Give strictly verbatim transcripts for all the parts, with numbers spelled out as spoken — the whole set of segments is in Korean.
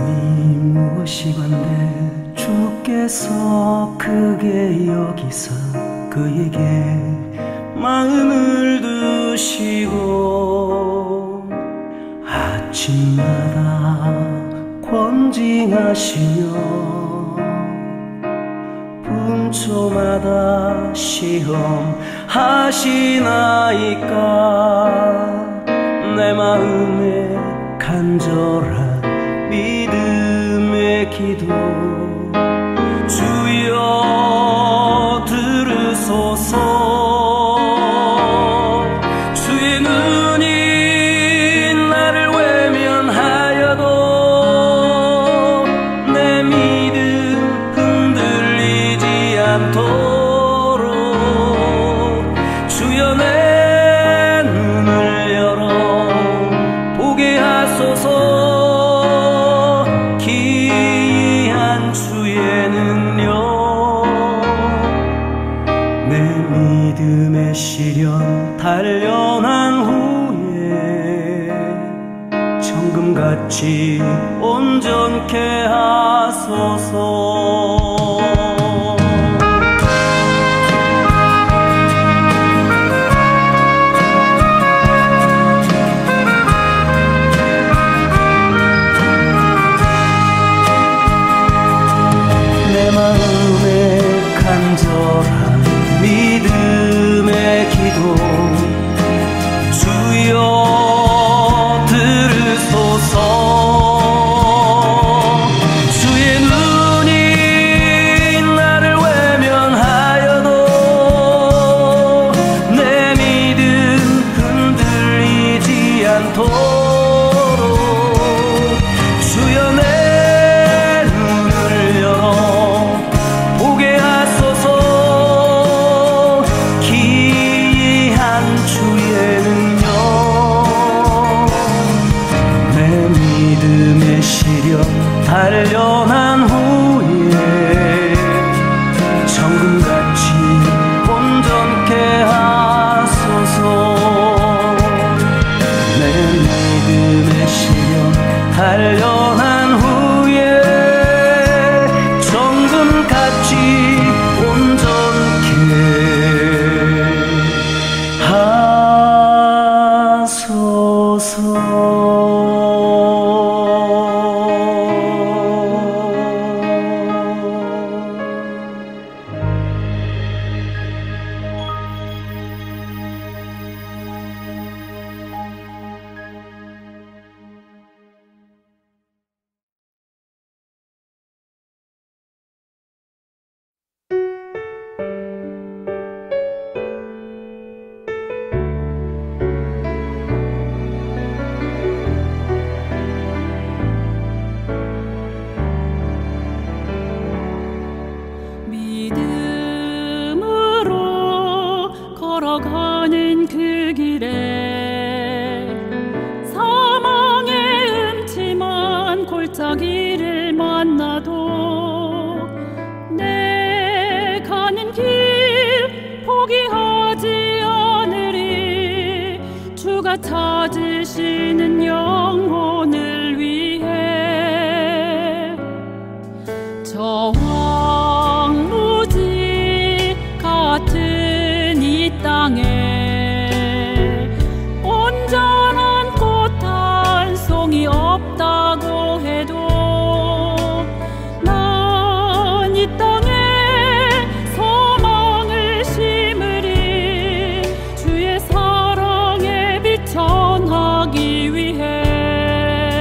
무엇이건데 주께서 크게 여기사 그에게 마음을 두시고 아침마다 권징하시며 분초마다 시험하시나이까. 내 마음에 간절한 믿음의 기도 주여 들으소서. 주의 눈이 나를 외면하여도 내 믿음 흔들리지 않도록 주여 내 눈을 열어 보게 하소서. 기이한 주의 능력 내 믿음의 시련 단련한 후에 정금같이 온전케 하소서. 내 마음에 간절한 믿음의 기도 주여 들으소서. 주의 눈이 나를 외면하여도 내 믿음 흔들리지 않도록 주여 내 눈을 열어 보게 하소서. 기이한 주의 능력 내 믿음의 시련 단련한 후에 정금같이 온전케 하소서. 내 믿음의 시련 단련한 후에 정금같이 온전케 믿음으로 걸어가는 그 길에 사망의 음침한 골짜기를 만나도 내 가는 길 포기하지 않으리. 주가 찾으시는 영혼을 위해 저 황무지 같은 이 땅에 온전한 꽃 한 송이 없다고 해도 난 이 땅에 소망을 심으리. 주의 사랑의 빛 전하기 위해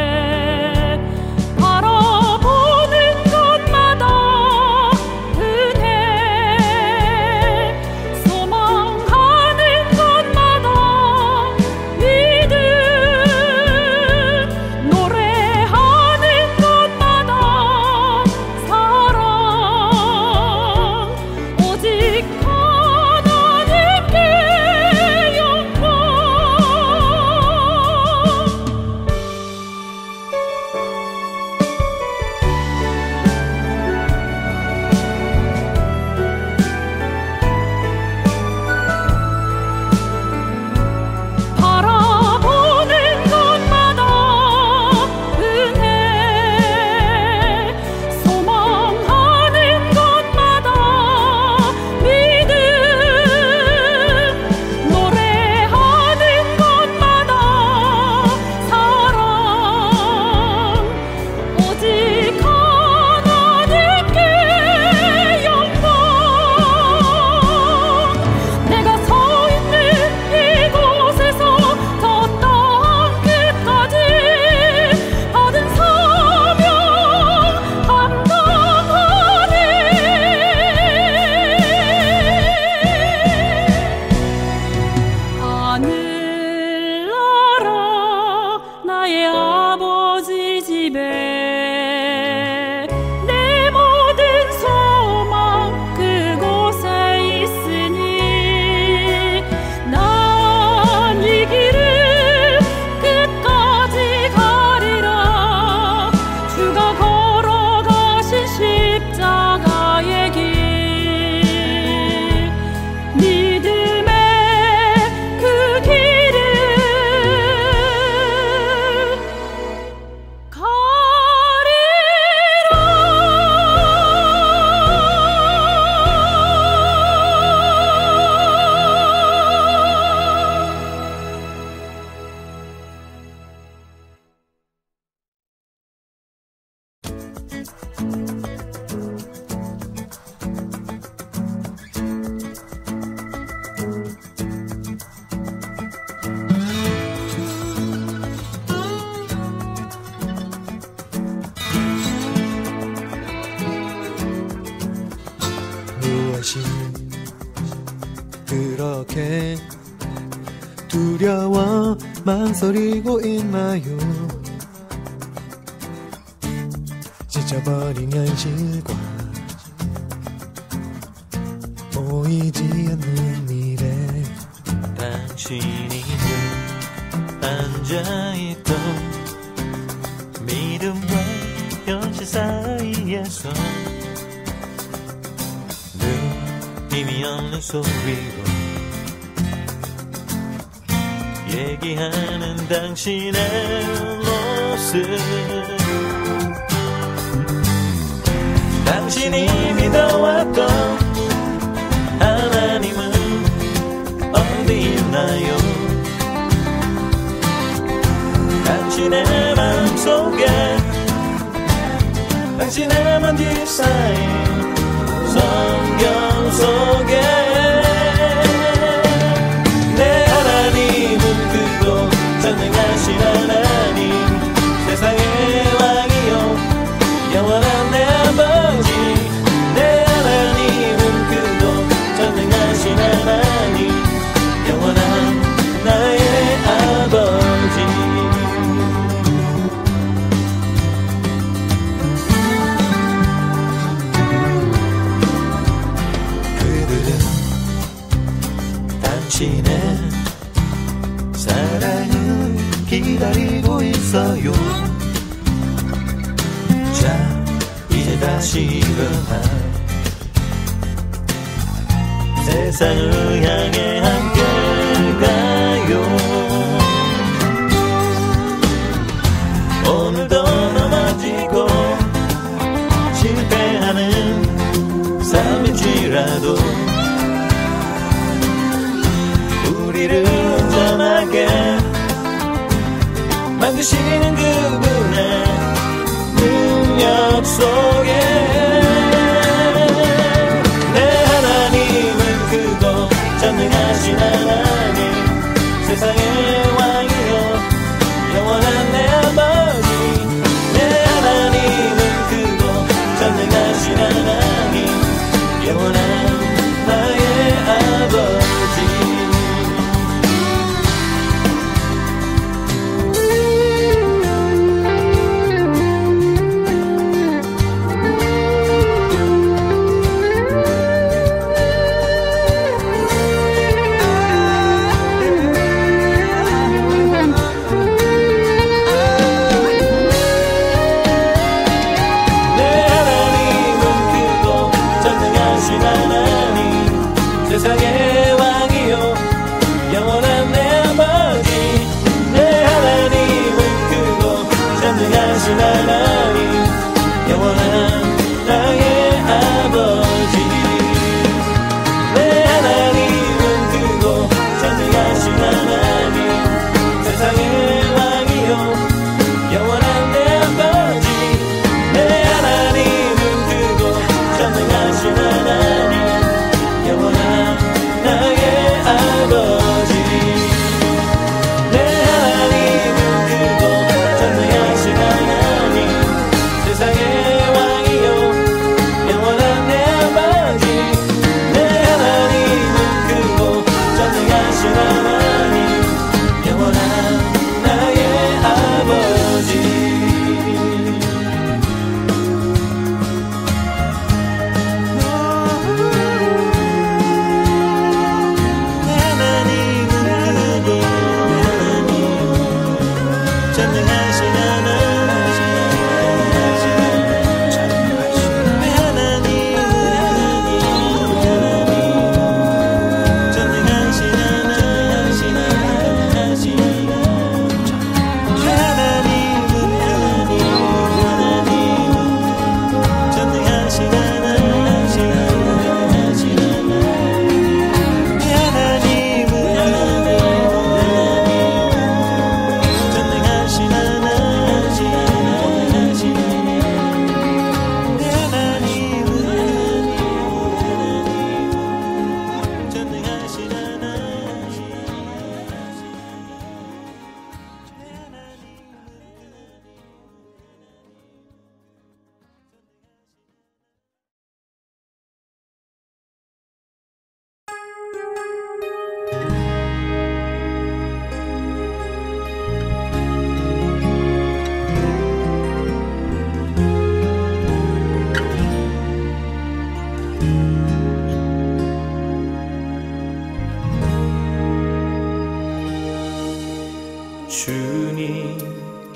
당신 그렇게 두려워 망설이고 있나요? 지쳐버린 현실과 보이지 않는 미래. 당신이 앉아있던 믿음과 현실 사이에서 늘 힘이 없는 소리로 얘기하는 당신의 모습. 당신이 믿어왔던 하나님은 어디 있나요? 당신의 마음속에 당신의 먼지 쌓인 성경 속에 내 하나님은 크고 전능하신 하나님, 세상의 왕이요 영원한 내 아버지. 내 하나님은 크고 전능하신 하나님, 영원한 나의 아버지. 그들은 당신의 사랑을 기다리고 있어요. 자, 이제 다시 일어나 세상을 향해 함께 가요. 오늘도 넘어지고 실패하는 삶일지라도 우리를 온전하게 만드시는 그분의 능력 속에 전능하신 하나님, 세상의 왕이요 영원한 내 아버지. 내 하나님은 크고 전능하신 하나님, 영원한 나의 아버지.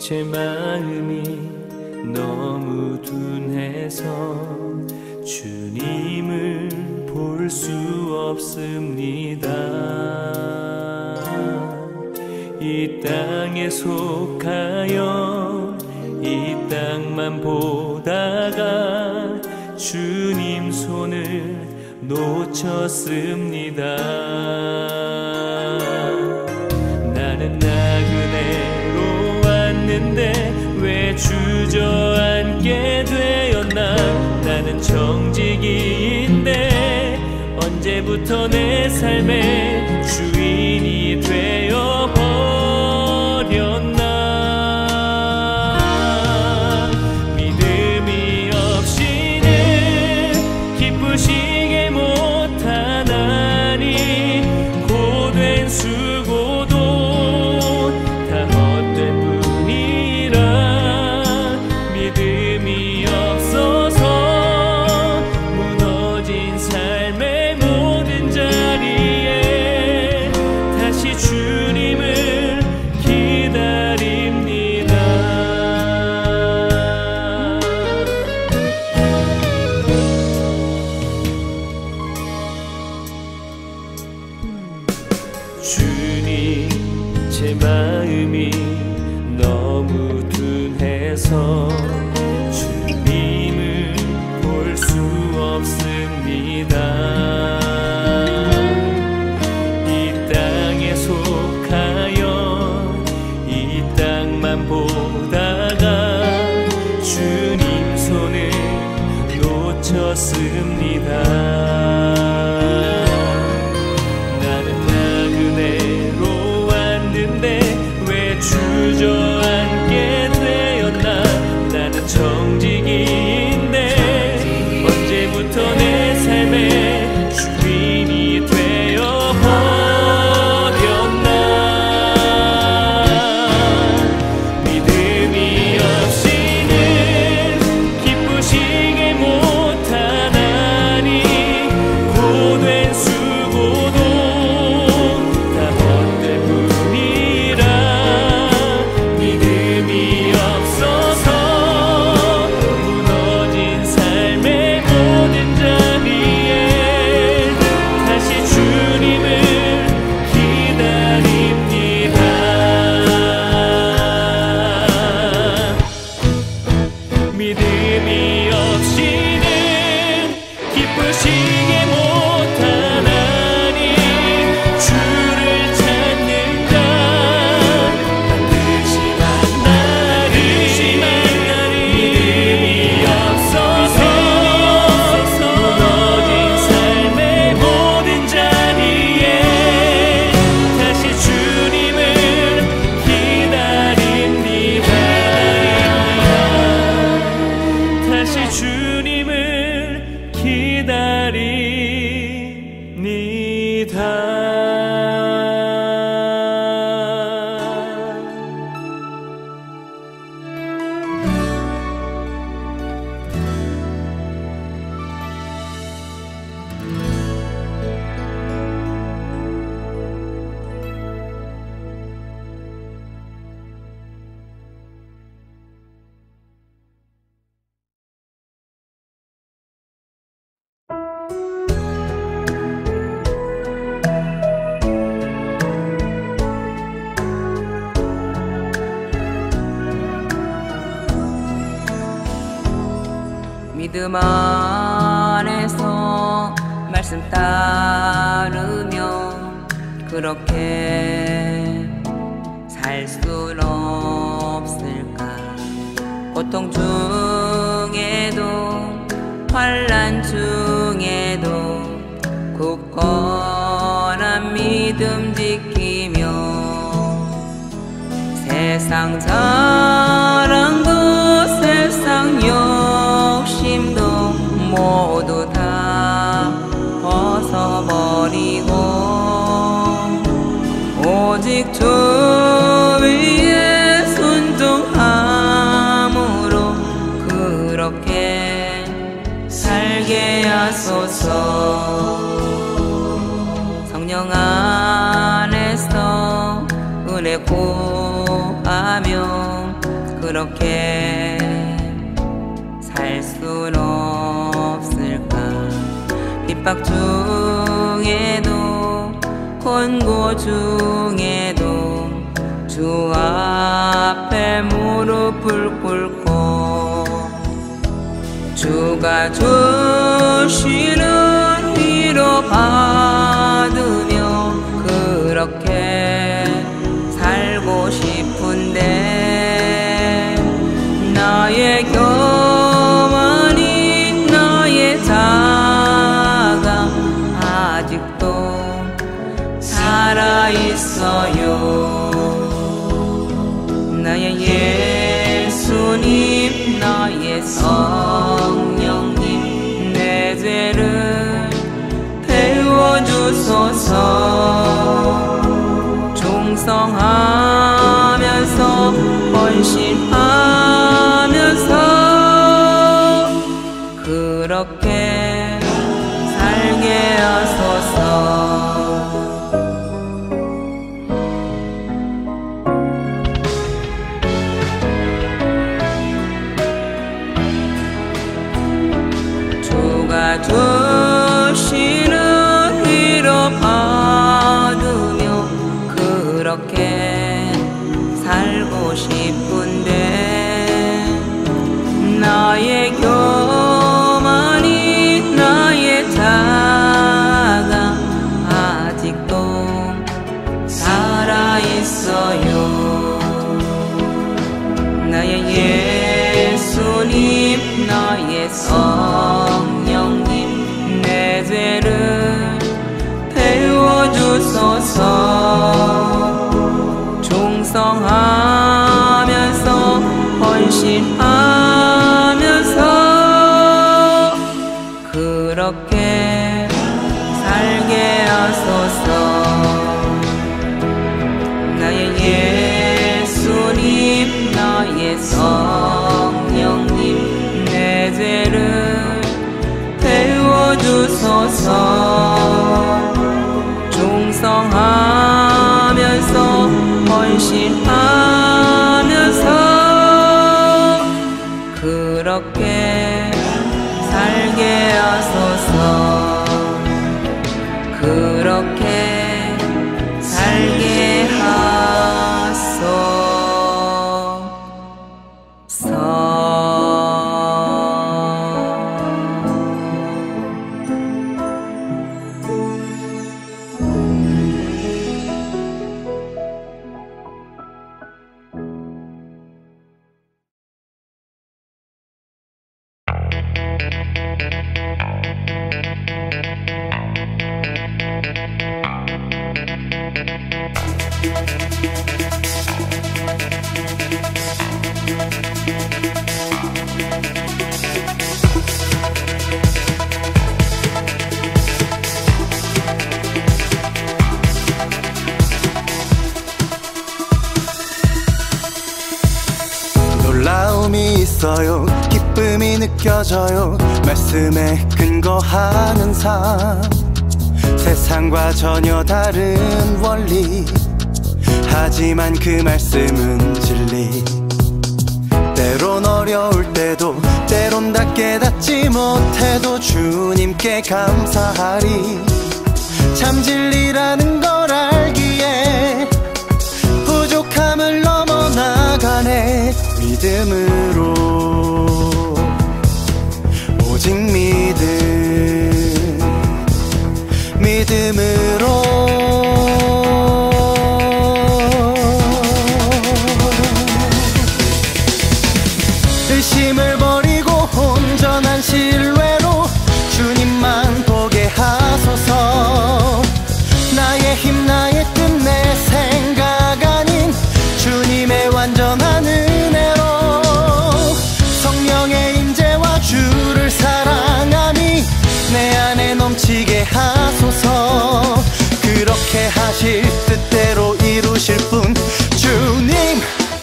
제 마음이 너무 둔해서 주님을 볼 수 없습니다. 이 땅에 속하여 이 땅만 보다가 주님 손을 놓쳤습니다. 나는 나그네로 왔는데 왜 주저앉게 되었나. 나는 정직이인데 언제부터 내 삶의 주인이 되어버렸나. 믿음이 없이는 기쁘시게 못하나니 고된 수고도 다 헛된 뿐이라. 믿음이 없어서 무너진 삶의 모든 자리에 다시 주님을 기다립니다. 주님, 제 마음이 너무 둔해서 주님을 볼 수 없습니다. 이 땅에 속하여 이 땅만 보다가 주님 손을 놓쳤습니다. 나는 나그네로 왔는데 왜 주저앉게 되었나. 나는 정직이인데 언제부터 내 삶의 주인이 되어버렸나. 믿음이 없이는 기쁘시게 못하나니 고된 수고도 다 헛된 뿐이라. 믿음이 없어서 무너진 삶의 모든 자리에 다시 주님을 기다립니다. 믿음이 없이는 기쁘시게 못하나니 주를 찾는다. 반드시 만나리. 믿음이 없어서 무너진 삶의 모든 자리에 다시 주님을 기다립니다. 다시 주님을 기다립니다. 믿음 안에서 말씀 따르며 그렇게 살 순 없을까. 고통 중에도 환난 중에도 굳건한 믿음 지키며 세상 자랑도 세상 욕심도 모두 다 벗어버리고 오직 주 위에 순종함으로 그렇게 살게 하소서. 성령 안에서 은혜 구하며 그렇게 살 순 없을까. 핍박 중에도 권고 중에도 주 앞에 무릎을 꿇고 주가 주시는 위로 받으며 그렇게 살고 싶은데 나의 교만이 나의 자가 아직도 살아있어요. 나의 예수님 나의 성령님 내 죄를 배워주소서. 충성하면서 헌신하면서 그렇게 살게 하소서. 주가 주시는 위로 받으며 그렇게 살고 싶은데 나의 교만이 나의 자가 아직도 살아있어요. 나의 예수님 나의 성령님 내 죄를 배워주소서. 충성하면서 헌신하면서 그렇게 살게 하소서. 나의 예수님 나의 성령님 내 죄를 배워주소서. 충성하면서 헌신하면서 그렇게 살게 하소서. 그렇게 살게 하소서. 놀라움이 있어요. 기쁨이 느껴져요. 말씀에 근거하는 삶. 세상과 전혀 다른 원리. 하지만 그 말씀은 진리. 때론 어려울 때도 때론 다 깨닫지 못해도 주님께 감사하리. 참 진리라는 걸 알기에 부족함을 넘어나가네. 믿음으로 오직 믿음 믿음으로 의심을 버리고 온전한 신뢰로 주님만 보게 하소서. 나의 힘 나의 뜻 내 생각 아닌 주님의 완전한 은혜로 성령의 임재와 주를 사랑함이 내 안에 넘치게 하소서. 그렇게 하실 뜻대로 이루실 분 주님.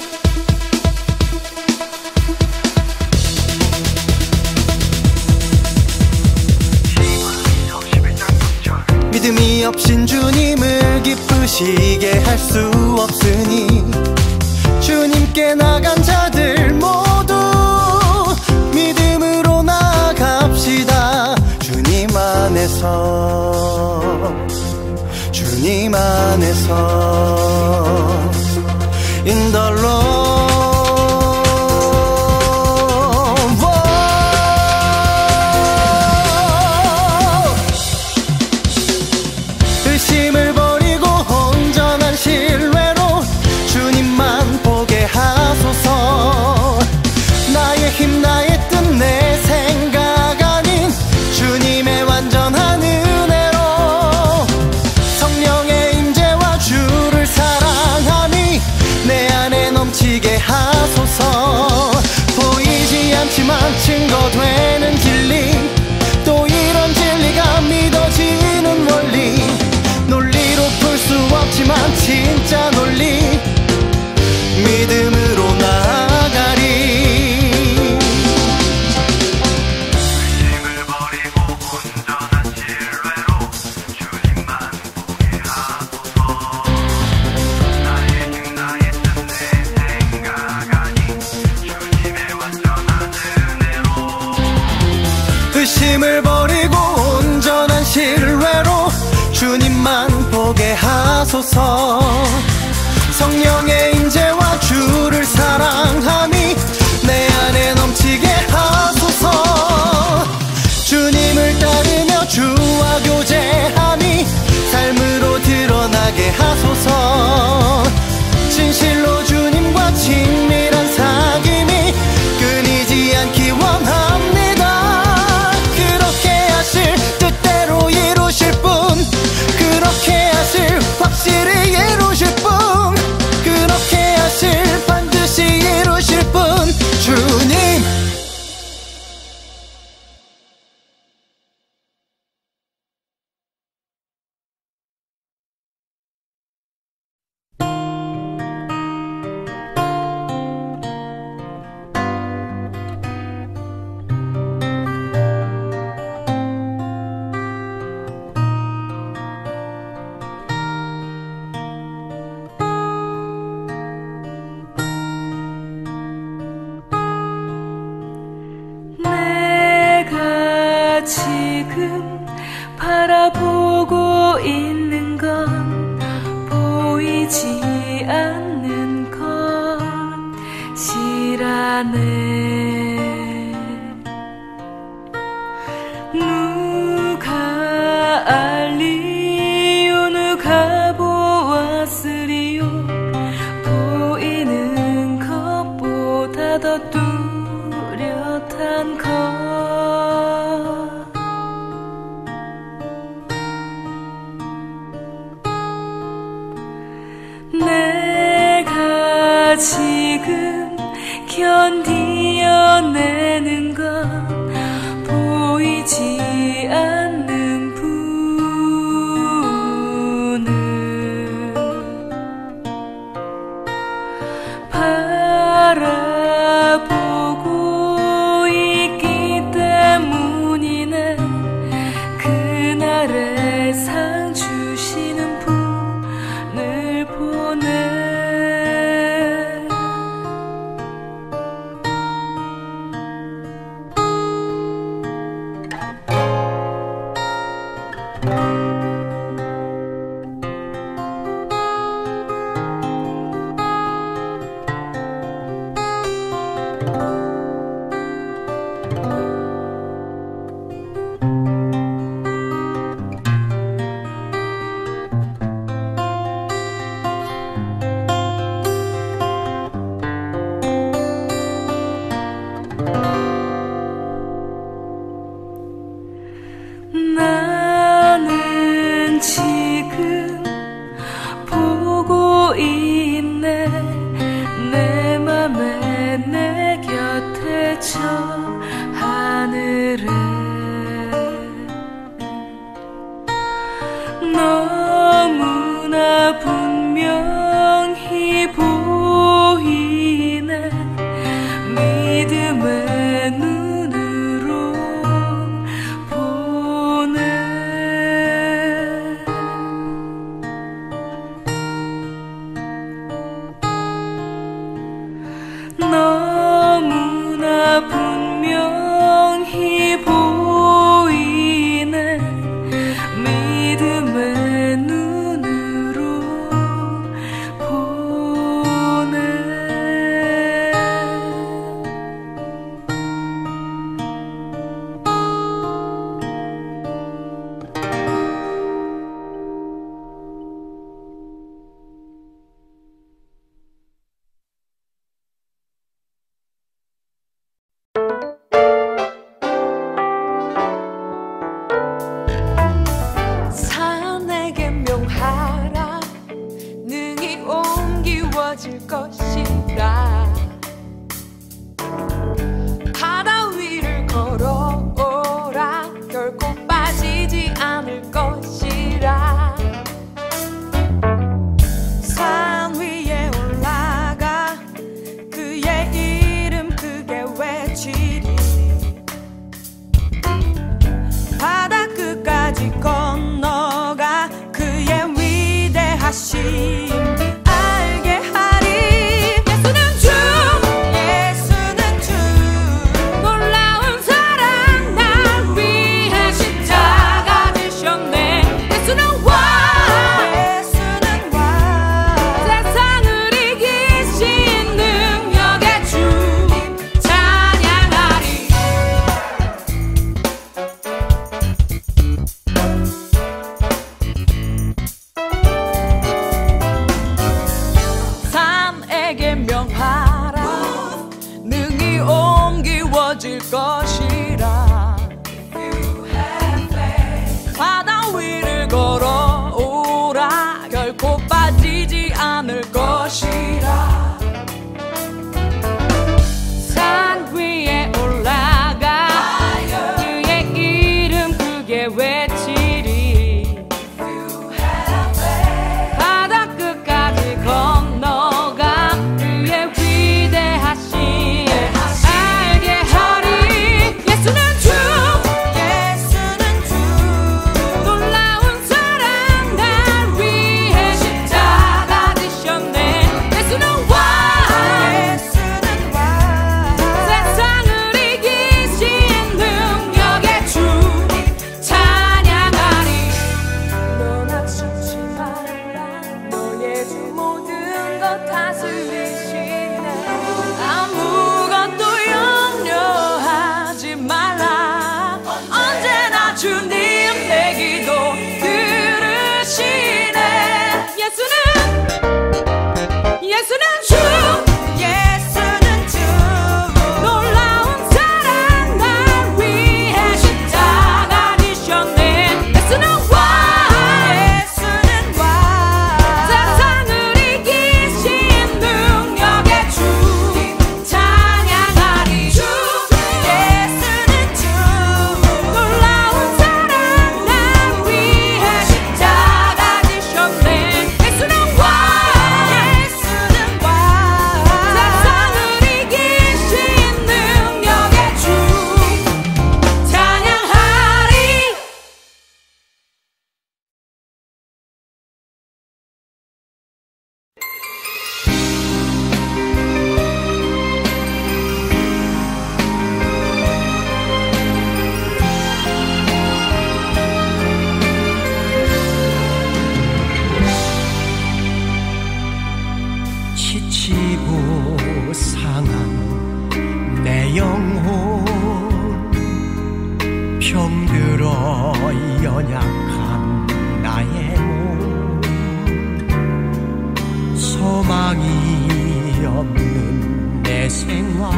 믿음이 없인 주님을 기쁘시게 할 수 없으니 주님께 나간 자들 하지만 증거되는 진리, 또 이런 진리가 믿어지는 원리, 논리로 풀 수 없지만 진짜 논리, 믿음으로 나아가리. 의심을 버리고 온전한 신뢰로 주님만 보게 하소서. 나의 힘 나의 뜻 내 생각 아닌 주님의 완전한 은혜로. 의심을 버리고 온전한 신뢰로 주님만 보게 하소서. 성령의 인재와 주를 사랑함이 내 안에 넘치게 하소서. 주님을 따르며 주와 교제함이 삶으로 드러나게 하소서. 진실로 주님과 친밀한 사귐이 끊이지 않기 원합니다. 그렇게 하실 뜻대로 이루실 분, 그렇게 하실 확실히 이루실 분, 그렇게 하실 반드시 이루실 분, 주님. 내가 지금 바라보고 있는 건 보이지 않는 것이라네. 누가 알리요, 누가 보았으리요. 보이는 것보다 더 뚜렷한 것. 내가 지금 견디어내는 건 보이지 않는 분을 바라보고 있기 때문이네. 그날의 상 주시는 분을 보내. 나는 지금 보고 있네. 내 맘에 내 곁에 저 하늘에 너무나 분명히 보이네. 믿음의 눈으로 보네. 너무나 분명히 보이네. 믿음의 눈으로 보네. 산에게 명하라. 능히 옮기워질 것이라. 바다 위 것이라 바다 위를 걸어오라 결코 빠지지 않을 것이라 산 위에 올라가 그의 이름 크게 외치리 바다 끝까지 건너가 그의 위대하신 알게 하리 예수는 주 예수는 주 놀라운 사랑 날 위해 십자가 지셨네 예수는 왕 예수는 왕 세상을 이기신 능력의 주 찬양하리 넌 앞서지 말라 너의 주 모든 것 다스리시네 아무것도 염려하지 말라 언제나 주님 내 기도 들으시네 예수는 예수는 주 예수는 주 놀라운 사랑 날 위해 십자가 지셨네 예수는 왕 예수는 왕 세상을 이기신 능력의 주 찬양하리 주 예수는 주 놀라운 사랑 날 위해 십자가 지셨네 예수는 왕 예수는 왕 세상을 이기신 능력의 주 찬양하리 지치고 상한 내 영혼 병들어 연약한 나의 몸 소망이 없는 내 생활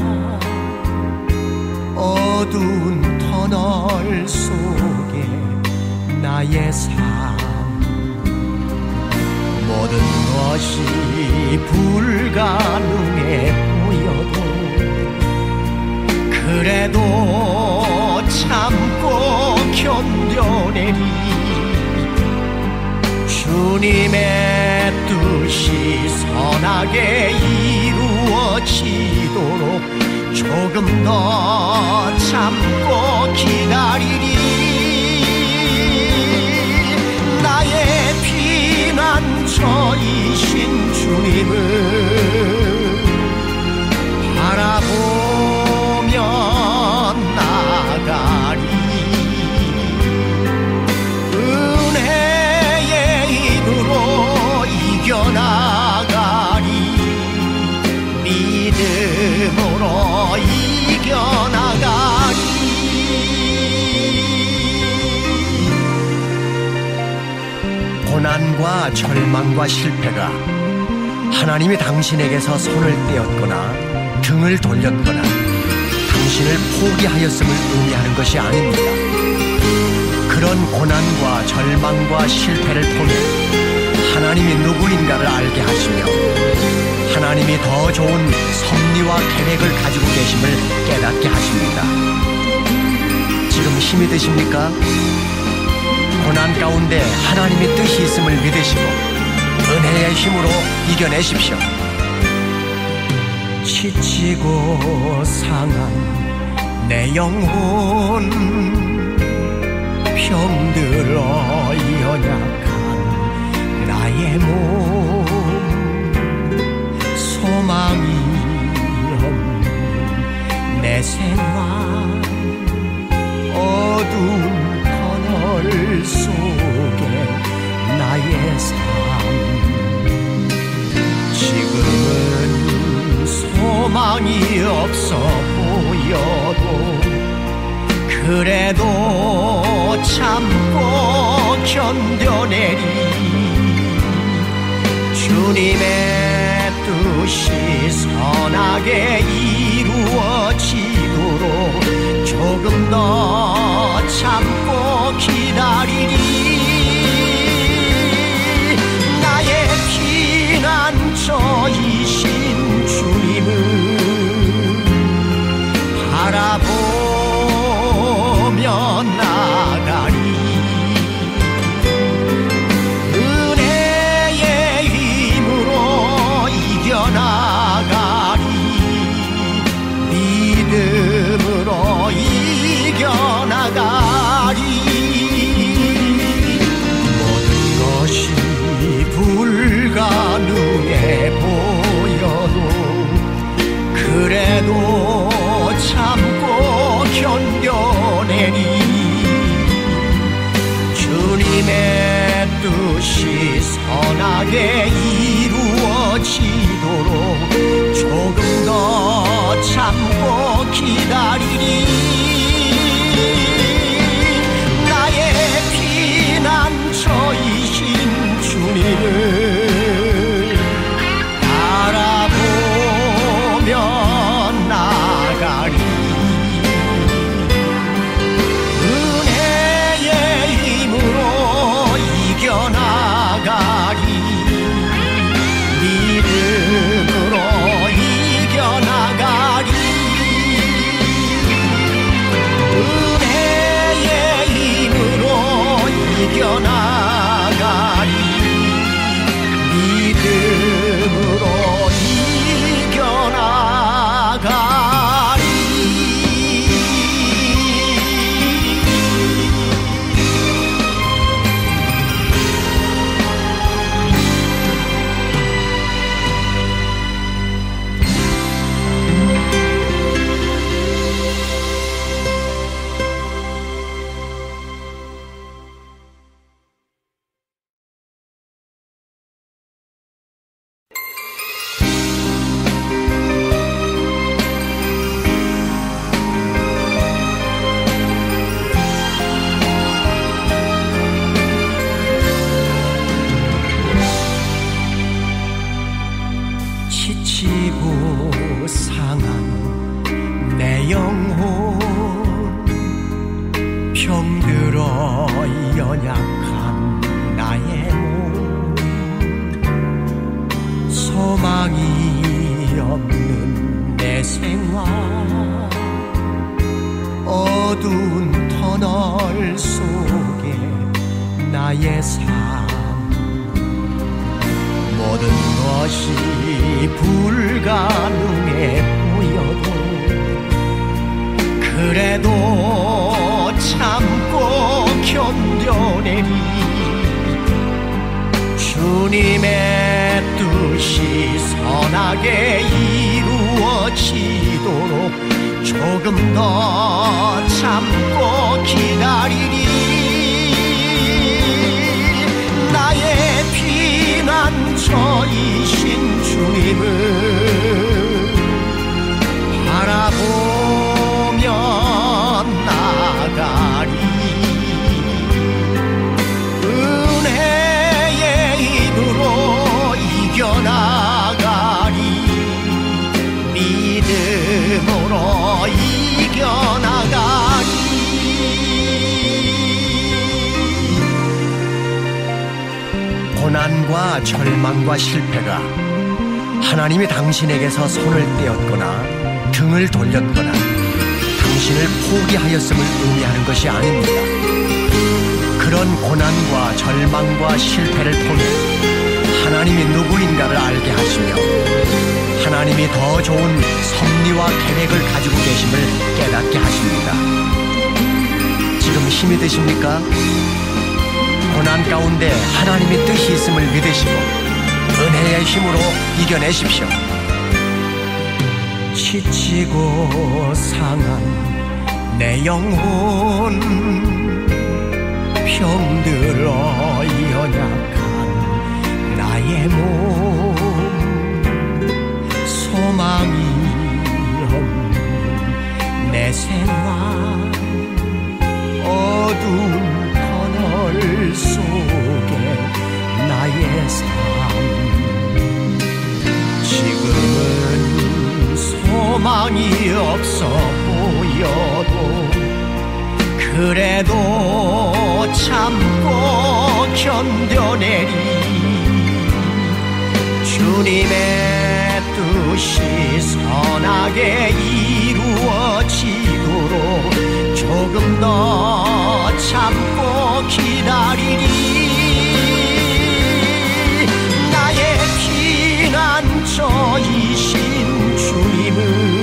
어두운 터널 속에 나의 삶 모든 것이 불가능해 보여도 그래도 참고 견뎌내리 주님의 뜻이 선하게 이루어지도록 조금 더 참고 기다리리 나의 피난처이신 주님을 바라보며 나가리 은혜의 힘으로 이겨나가리 믿음으로 이겨나가리 고난과 절망과 실패가 하나님이 당신에게서 손을 떼었거나 등을 돌렸거나 당신을 포기하였음을 의미하는 것이 아닙니다. 그런 고난과 절망과 실패를 통해 하나님이 누구인가를 알게 하시며 하나님이 더 좋은 섭리와 계획을 가지고 계심을 깨닫게 하십니다. 지금 힘이 드십니까? 고난 가운데 하나님의 뜻이 있음을 믿으시고 은혜의 힘으로 이겨내십시오. 지치고 상한 내 영혼 병들어 연약한 나의 몸 소망이 없는 내 생활 어두운 터널 속에 나의 삶 지금은 소망이 없어 보여도 그래도 참고 견뎌내리 주님의 뜻이 선하게 이루어지도록 조금 더 참고 기다리리. 나의 피난처이신 주님을 바라보며 나가리. 은혜의 힘으로 이겨나가리. 믿음으로 이겨나가리. 모든 것이 불가능해 보여도 그래도 참고 견뎌내리. 주님의 뜻이 선하게 이루어지도록 조금 더 참고 기다리리. 나의 피난처이신 주님을 바라보며 나가리. 은혜의 힘으로 이겨나가리. 믿음으로 이겨나가리. 은혜의 힘으로 이겨나가리. 믿음으로 이겨나가리. 지치고 상한 내 영혼 병들어 연약한 나의 몸 소망이 없는 내 생활 어두운 터널 속에 나의 삶 모든 것이 불가능해 보여도 그래도 참고 견뎌내리. 주님의 뜻이 선하게 이루어지도록 조금 더 참고 기다리리. 나의 피난처이신 주님을 바라보며 나가리. 은혜의 힘으로 이겨나가리. 믿음으로 이겨나가리. 고난과 절망과 실패가 하나님이 당신에게서 손을 떼었거나 등을 돌렸거나 당신을 포기하였음을 의미하는 것이 아닙니다. 그런 고난과 절망과 실패를 통해 하나님이 누구인가를 알게 하시며 하나님이 더 좋은 섭리와 계획을 가지고 계심을 깨닫게 하십니다. 지금 힘이 드십니까? 고난 가운데 하나님의 뜻이 있음을 믿으시고 은혜의 힘으로 이겨내십시오. 지치고 상한 내 영혼 병들어 연약한 나의 몸 소망이 없는 내 생활 어두운 터널 속에 나의 삶 지금은 소망이 없어 보여도 그래도 참고 견뎌내리 주님의 뜻이 선하게 이루어지도록 조금 더 참고 기다리리 나의 피난처이신 주님을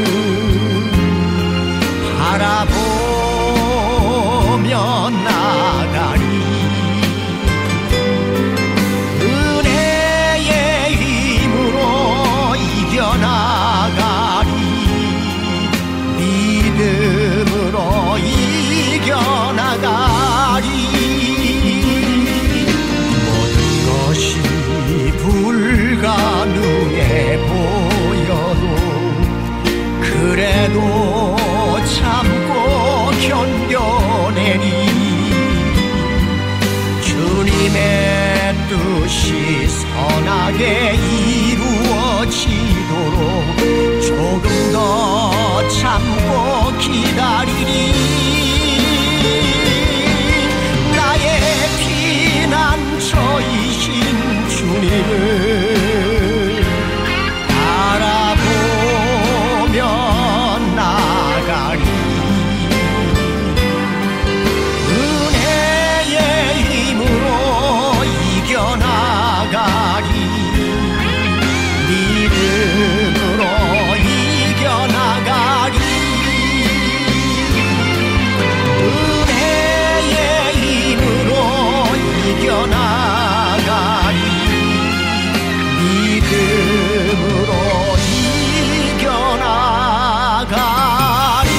바라보며 나가리 은혜의 힘으로 이겨나가리 믿음으로 이겨나가리 모든 것이 불가능해 보여도 그래도 참고 견뎌내리 주님의 뜻이 선하게 이루어지도록 조금 더 참고 기다리리 나의 피난처이신 주님을 바라보며 나가리 은혜의 힘으로 이겨나가리 믿음으로 이겨나가리 은혜의 힘으로 이겨나가리 믿음으로 이겨나가리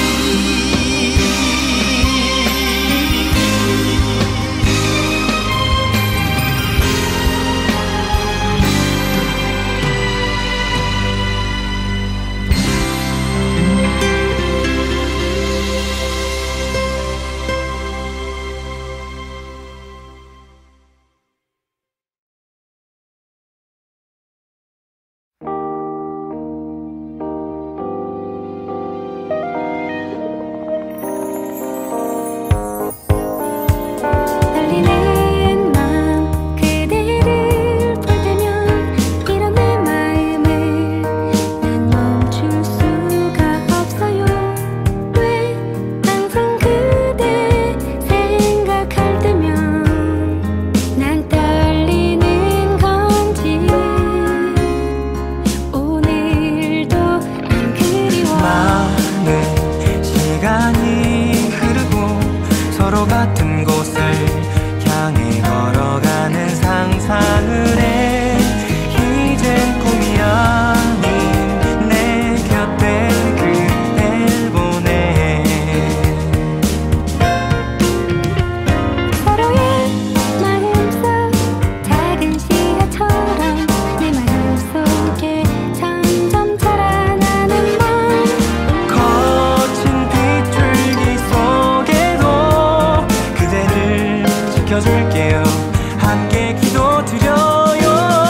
떨리는 맘 그대를 볼 때면 이런 내 마음을 난 멈출 수가 없어요 왜 항상 그대 생각할 때면 난 떨리는 건지 오늘도 안 그리워 많은 시간이 흐르고 서로 같은 곳을 향해 걸어가는 상상을 해 이젠 꿈이 아닌 내 곁에 그댈 보내 서로의 마음속 작은 씨앗처럼 내 마음속에 점점 자라나는 맘 거친 비둘기 속에도 그대를 지켜줄게요 함께 기도드려요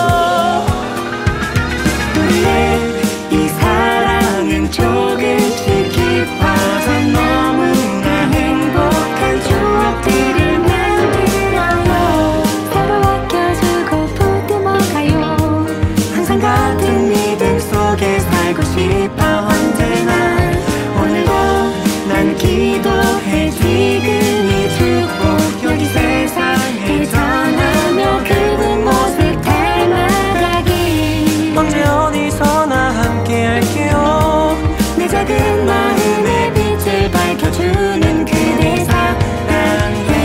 우리의 이 사랑은 조금씩 깊어져 너무나 행복한 추억들을 만들어요 서로 아껴주고 보듬어가요 항상 같은 믿음 속에 살고 싶어 언제나 오늘도 난 기도해 지금 이 축복 여기 세상에 전하며 그분 모습 닮아가기 언제 어디서나 함께 할게요 내 작은 마음에 빛을 밝혀주는 그대 사랑해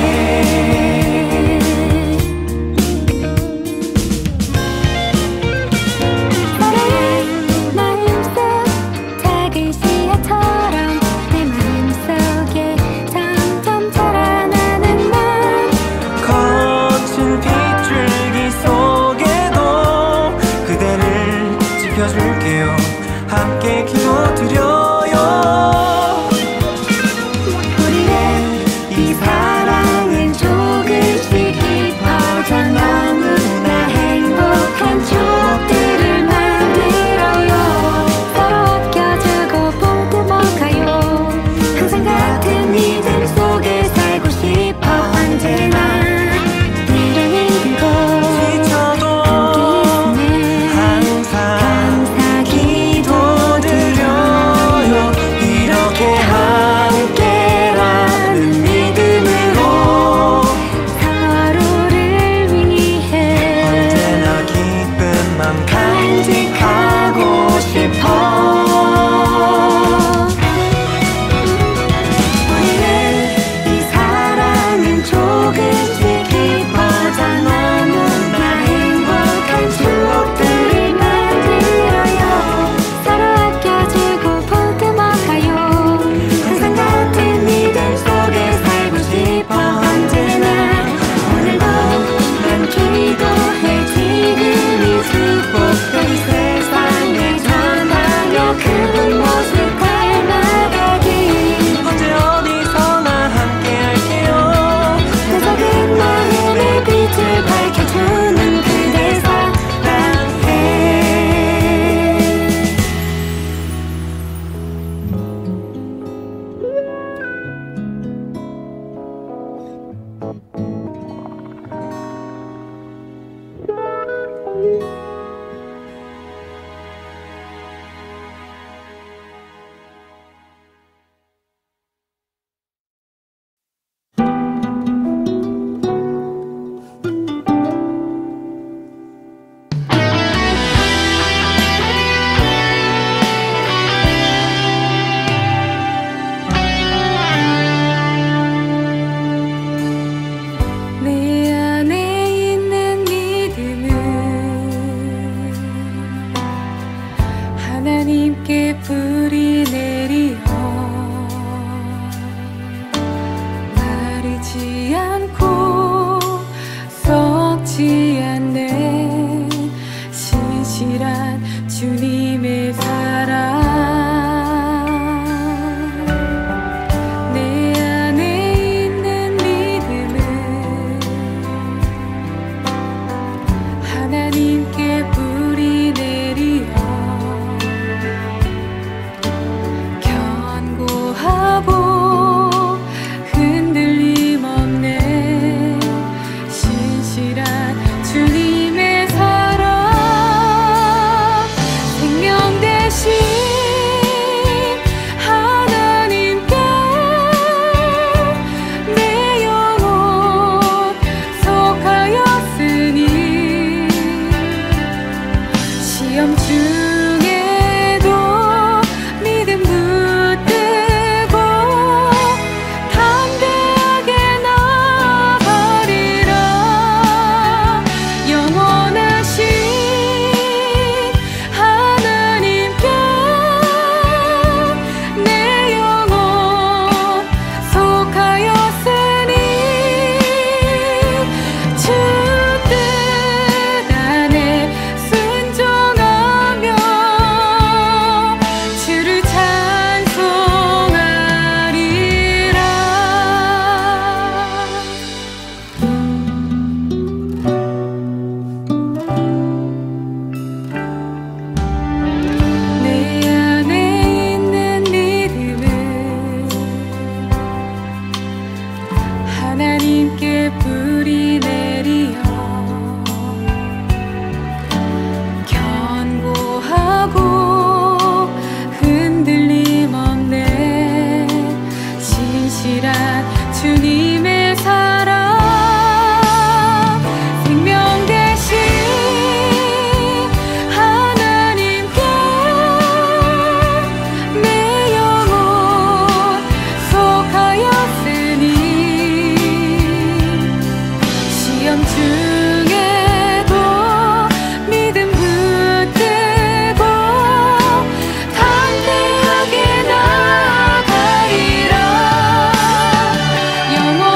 서로의 마음속 작은 씨앗처럼 내 마음속에 점점 변하지 않네 신실한 주님의 사랑 내 안에 있는 믿음은 하나님께 뿌리 내리어 견고하고 흔들림 없네 신실한 주님의 사랑 생명 대신 하나님께 내 영혼 속하였으니 시험 중에도 믿음 붙들고 담대하게 나아가리라 영원하신 하나님께 내 영혼 속하였으니 주 뜻 안에 순종하며 주를 찬송하리라 내 안에 있는 믿음은 하나님께 뿌리 내리어 견고하고 흔들림 없네 신실한 주님의 사랑 생명 대신 하나님께 내 영혼 속하였으니 시험 중에도 믿음 붙들고 담대하게 나아가리라 영원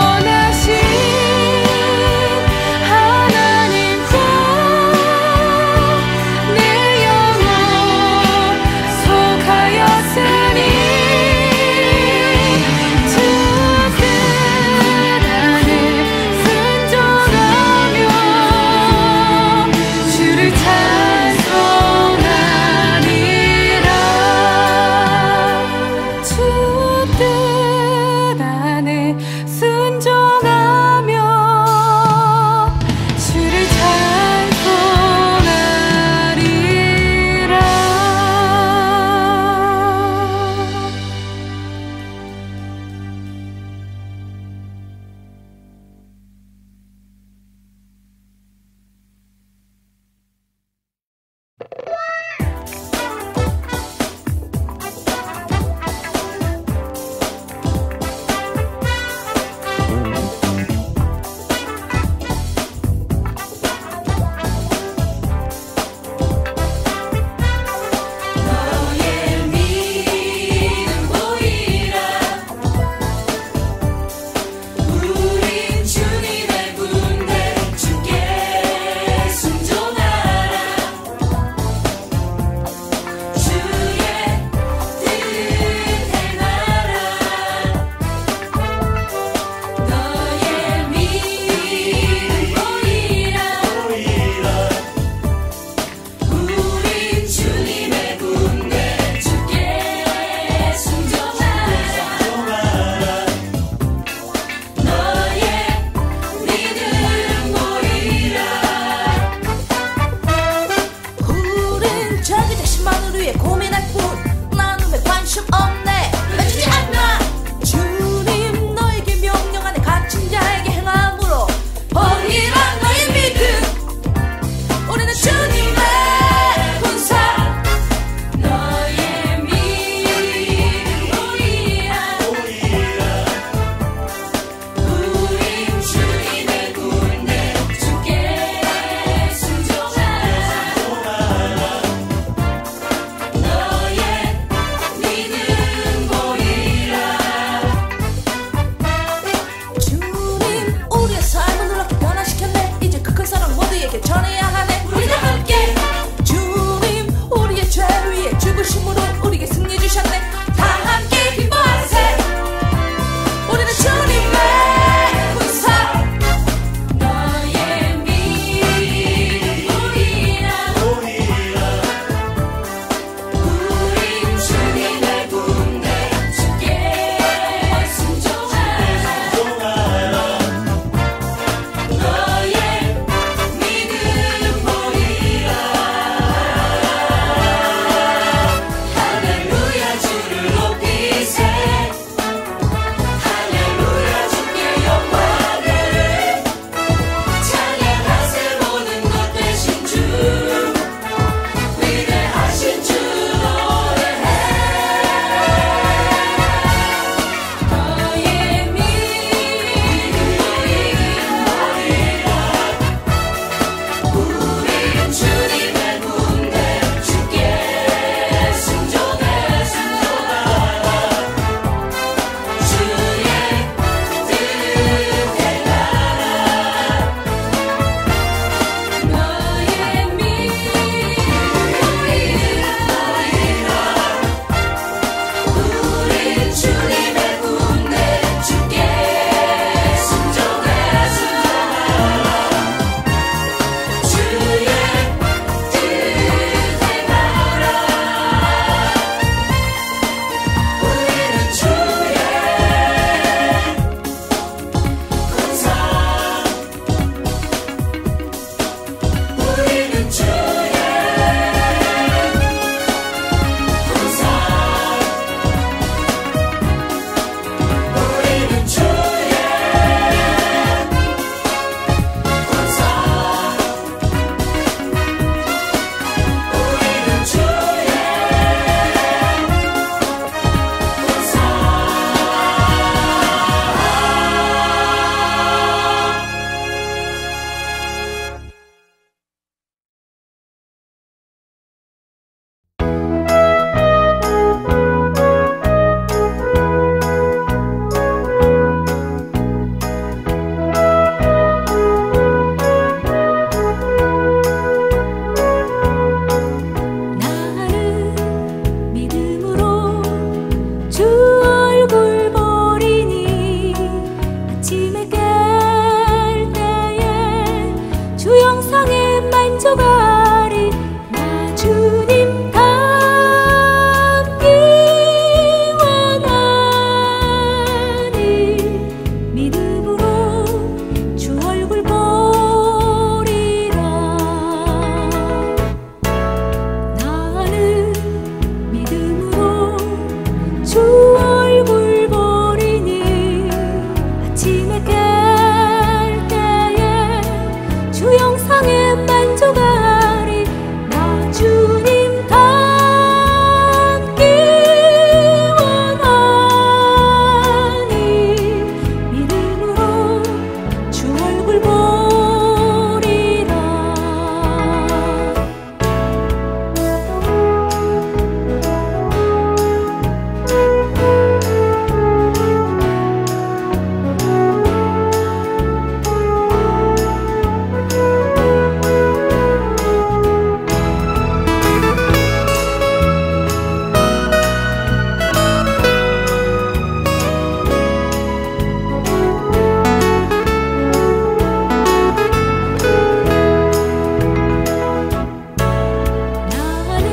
만족하리. 나 주님 닮기 원하니. 믿음으로 주 얼굴 보리라. 나는 믿음으로 주 얼굴 보리니. 아침에 깰 때에 주 영상에 만족하리. 나 주님 닮기 원하니. 믿음으로 주 얼굴 보리라. 나는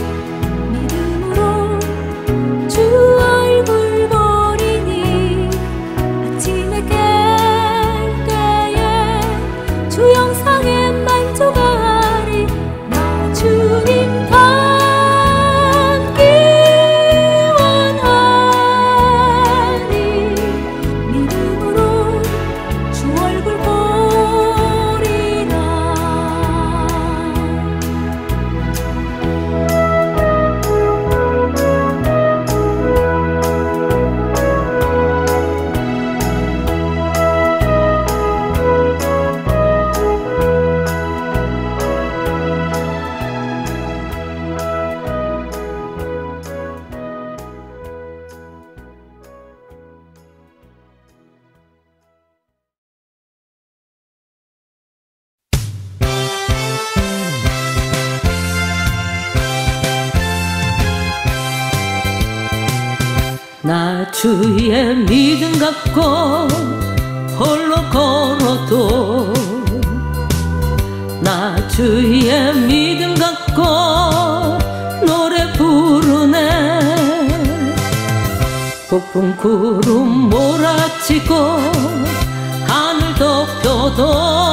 믿음으로 주 얼굴 보리니. 아침에 깰 때에 주 영상에 만족하리. 나 주님 닮기 원하니. 믿음으로 주 얼굴 보리라. 나 주의 믿음 갖고 홀로 걸어도. 나 주의 믿음 갖고 노래 부르네. 폭풍 구름 몰아치고 하늘 덮여도.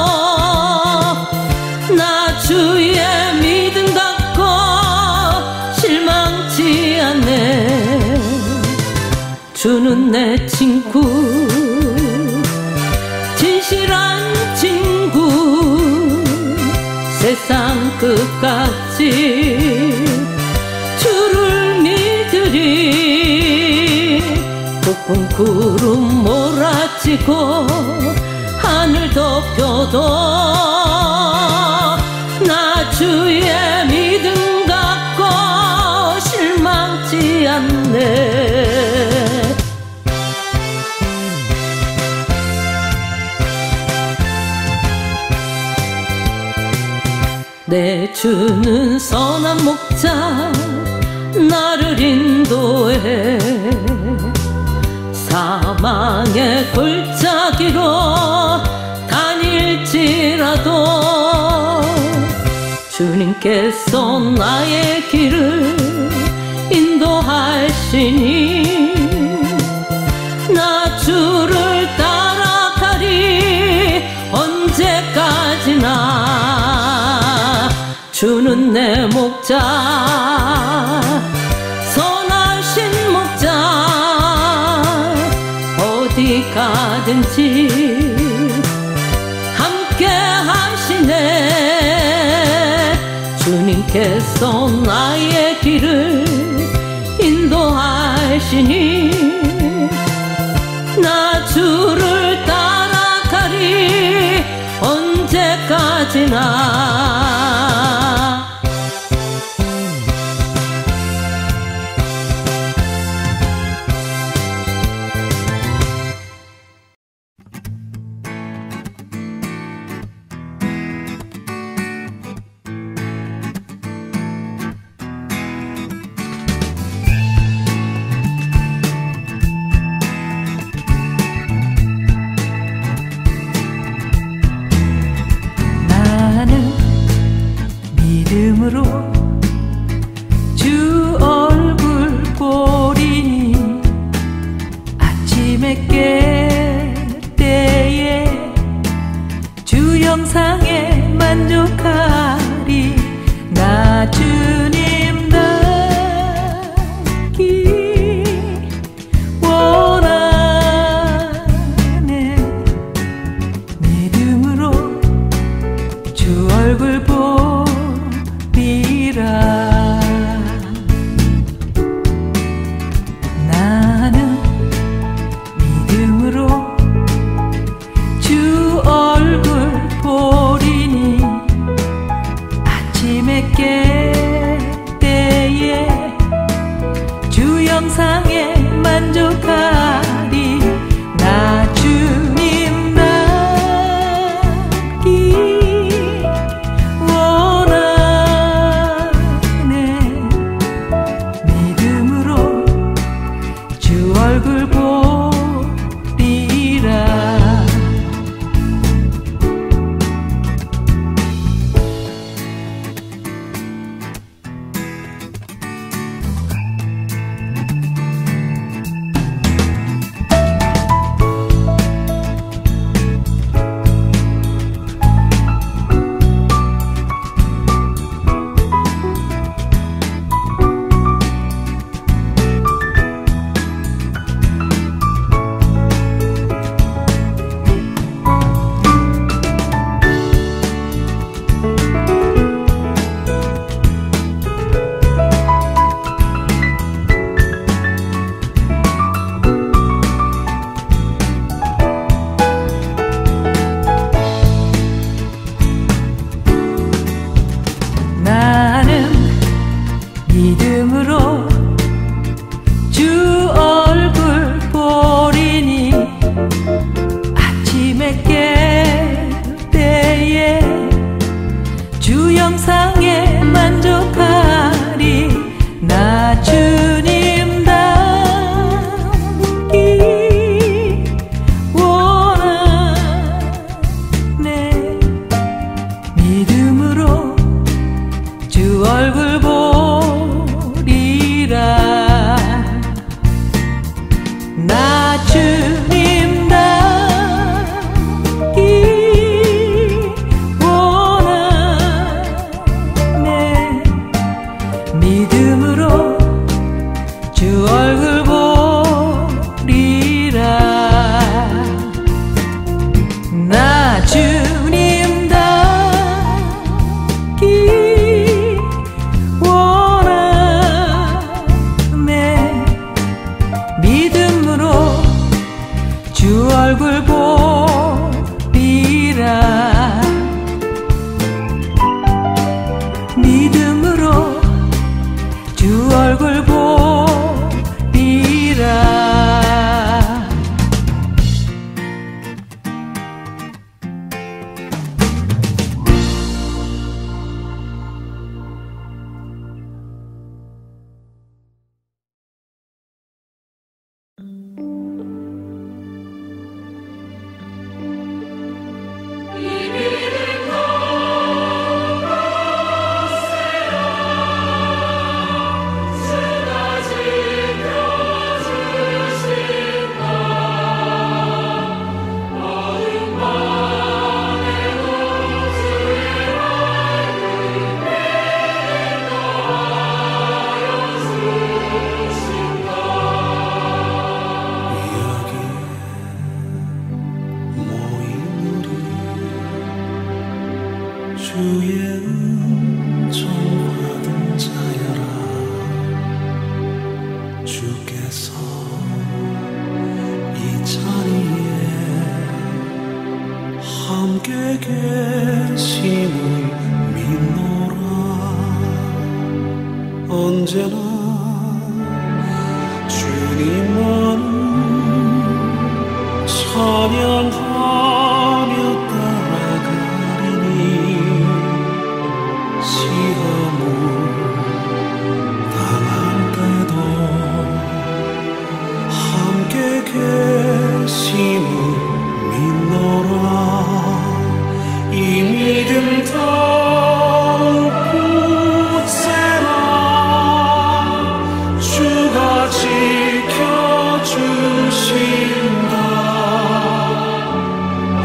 나 주의 믿음 갖고 실망치 않네. 주는 내 친구, 진실한 친구. 세상 끝까지 주를 믿으리. 폭풍 구름 몰아치고 하늘 덮여도. 나 주의 믿음 갖고 실망치 않네. 내 주는 선한 목자 나를 인도해. 사망의 골짜기로 다닐지라도 주님께서 나의 길을 인도하시니. 나 주를 따라가리 언제까지나. 주는 내 목자, 선하신 목자. 어디 가든지 함께 하시네. 주님께서 나의 길을 인도하시니. 나 주를 따라가리 언제까지나. 나는 영상에 만족하리. 나 주님 닮기 원하네. 믿음으로 주 얼굴 보리라. 나는 믿음으로 주 얼굴 보리니 아침에 깰 때에 주 영상에 만족하리. 나 주님 닮기 원하네. 믿음으로 주 얼굴 보리라. 나는 믿음으로 주 얼굴 보리니 아침에 깰 때에 주 영상에 만족하리. 나 주님 닮기 원하네. 믿음으로 주 얼굴 보리라. 나 주님 닮기 원하네. 믿음으로 주 얼굴 보리라. 나 주님 닮기 원하네. 믿음으로 주 얼굴 보리라. 믿음으로 주 얼굴 보리라. 주의 은총 받은 자여라. 주께서 이 자리에 함께 계심을 믿노라. 언제나 주님만을 찬양하며 따라가리니 시험을 당할 때도 함께 계심을 믿노라. 이 믿음 더욱 굳세라. 주가 지켜주신다.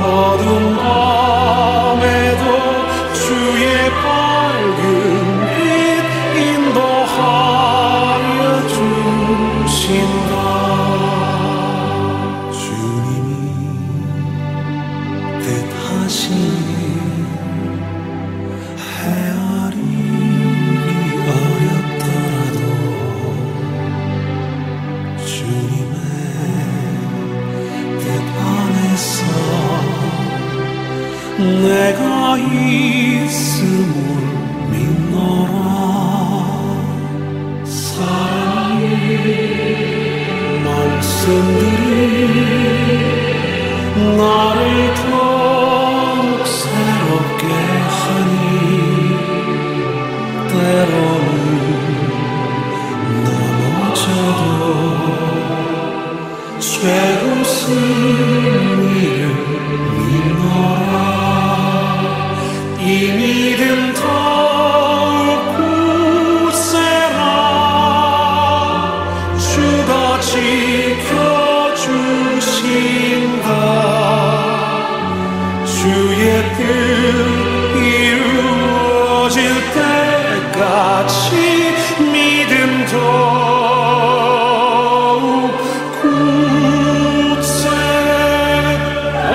내가 있음을 믿노라. 사랑의 말씀들이 나를 더욱 새롭게 하니 때로는 넘어져도 죄로 승리를 믿노라. 이 믿음 더욱 굳세라. 주가 지켜주신다. 주의 뜻 이루어질 때까지 믿음 더욱 굳세라.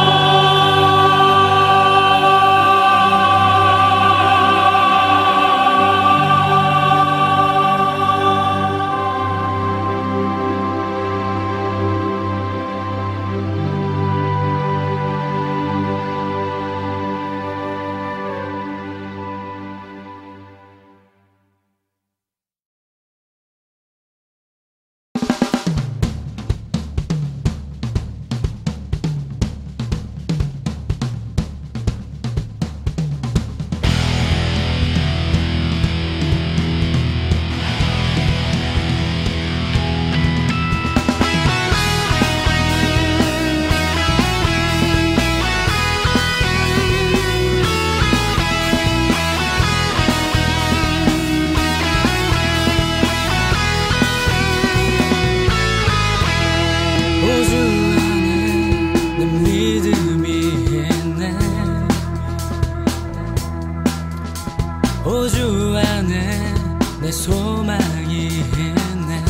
호주 안에 내 소망이 있네.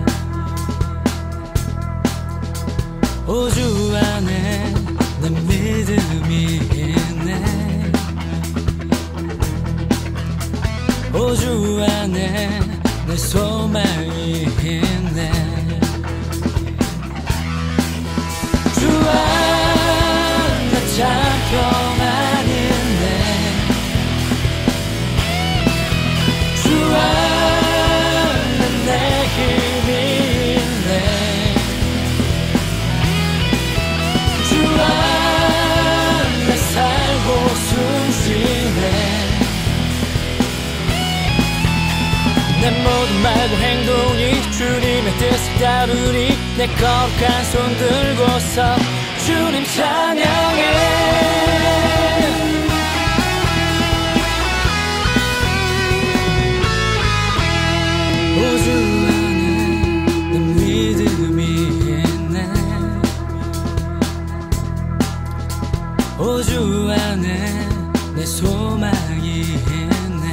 호주 안에 내 믿음이 있네. 호주 안에 내 소망이 있네. 주 안에 참 평안이 있네. 주 안에 내 힘이 있네. 주 안에 살고 숨쉬네. 내 모든 말과 행동이 주님의 뜻을 따르니 내 거룩한 손 들고서 주님 찬양해. 호주 안에 내 믿음이 있네. 호주 안에 내 소망이 있네.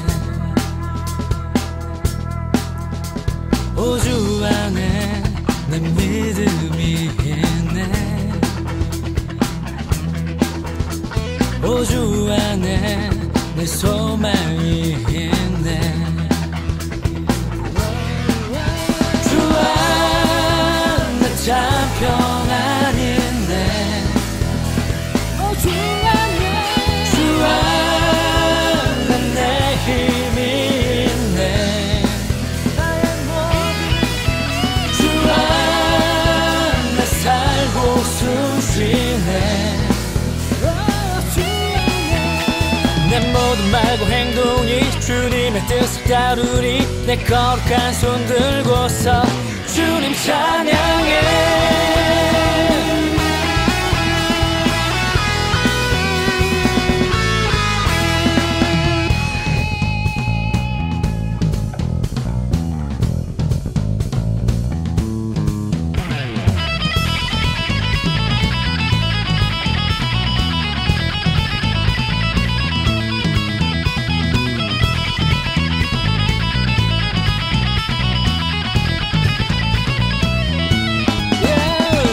호주 안에 내 믿음이 있네. 호주 안에 내 소망이 있네. 주 안에 참 평안이 있네. 주 안에 내 힘이 있네. 주 안에 살고 숨쉬네. 내 모든 말과 행동이 주님의 뜻을 따르니 내 거룩한 손 들고서 주님 찬양해. Yeah.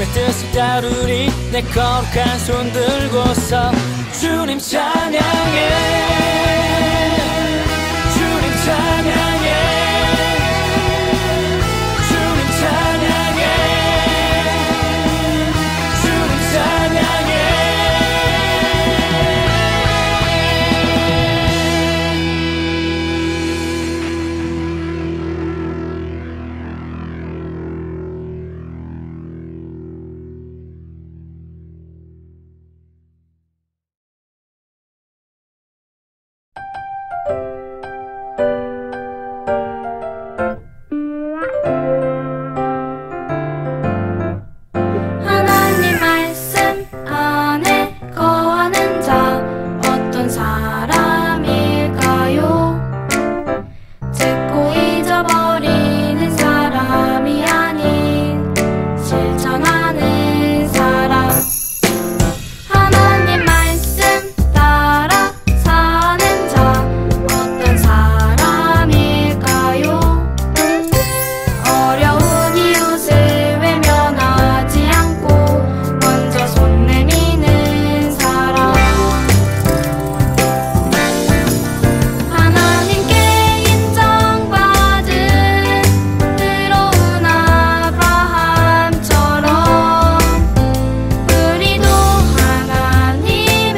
주님의 뜻을 따르리 내 거룩한 손 들고서 주님 찬양해 주님 찬양해 주님 찬양해 주님 찬양해 하나님 말씀 안에 거하는 자 어떤 사람일까요? 듣고 잊어버리는 사람이 아닌 실천하는 사람. 하나님 말씀 따라 사는 자 어떤 사람일까요? 어려운 이웃을 외면하지 않고 먼저 손 내미는 사람. 하나님께 인정받은 의로운 아브라함처럼 우리도 하나님의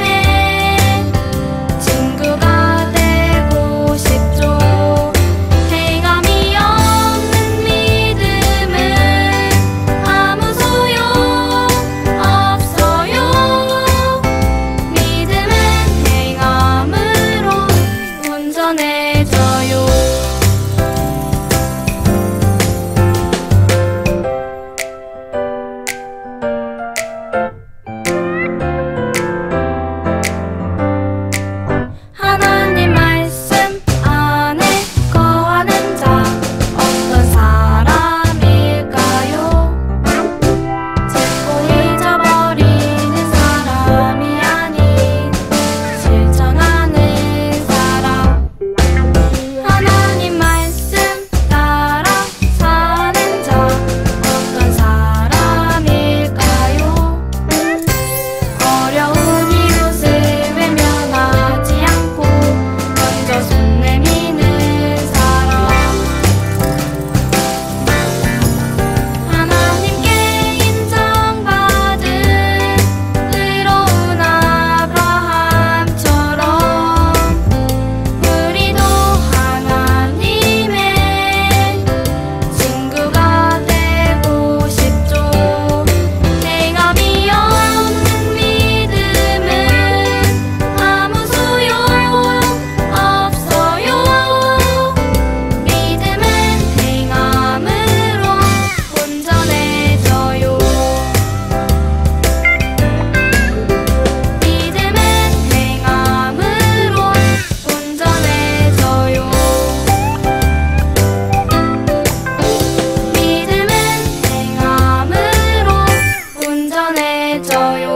친구가 되고 싶죠. 행함이 없는 믿음은 아무 소용 없어요. 믿음은 행함으로 온전해져요. 하나님 말씀 안에 거하는 자 어떤 사람일까요? 듣고 잊어버리는 사람이 아닌 실천하는 사람. 하나님 말씀 따라 사는 자 어떤 사람일까요? 어려운 이웃을 외면하지 않고 먼저 손 내미는 사람. 하나님께 인정받은 의로운 아브라함처럼 우리도 하나님의 친구가 되고 싶죠. 행함이 없는 믿음은 아무 소용 없어요. 믿음은 행함으로 온전해져요. 믿음은 행함으로 온전해져요. 믿음은 행함으로 온전해져요.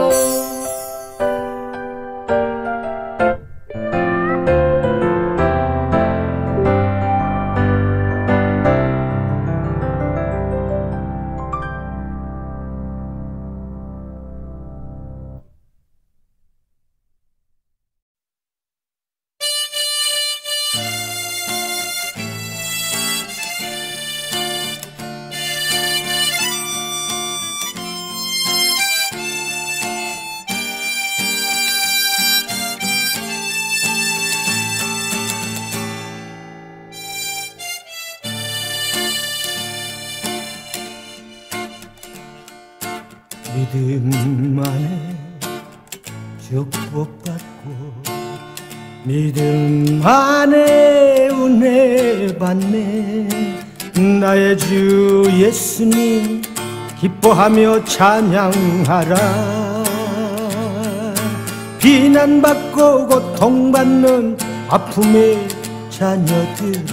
믿음 안에 축복받고 믿음 안에 은혜 받네. 나의 주 예수님 기뻐하며 찬양하라. 비난받고 고통받는 아픔의 자녀들아,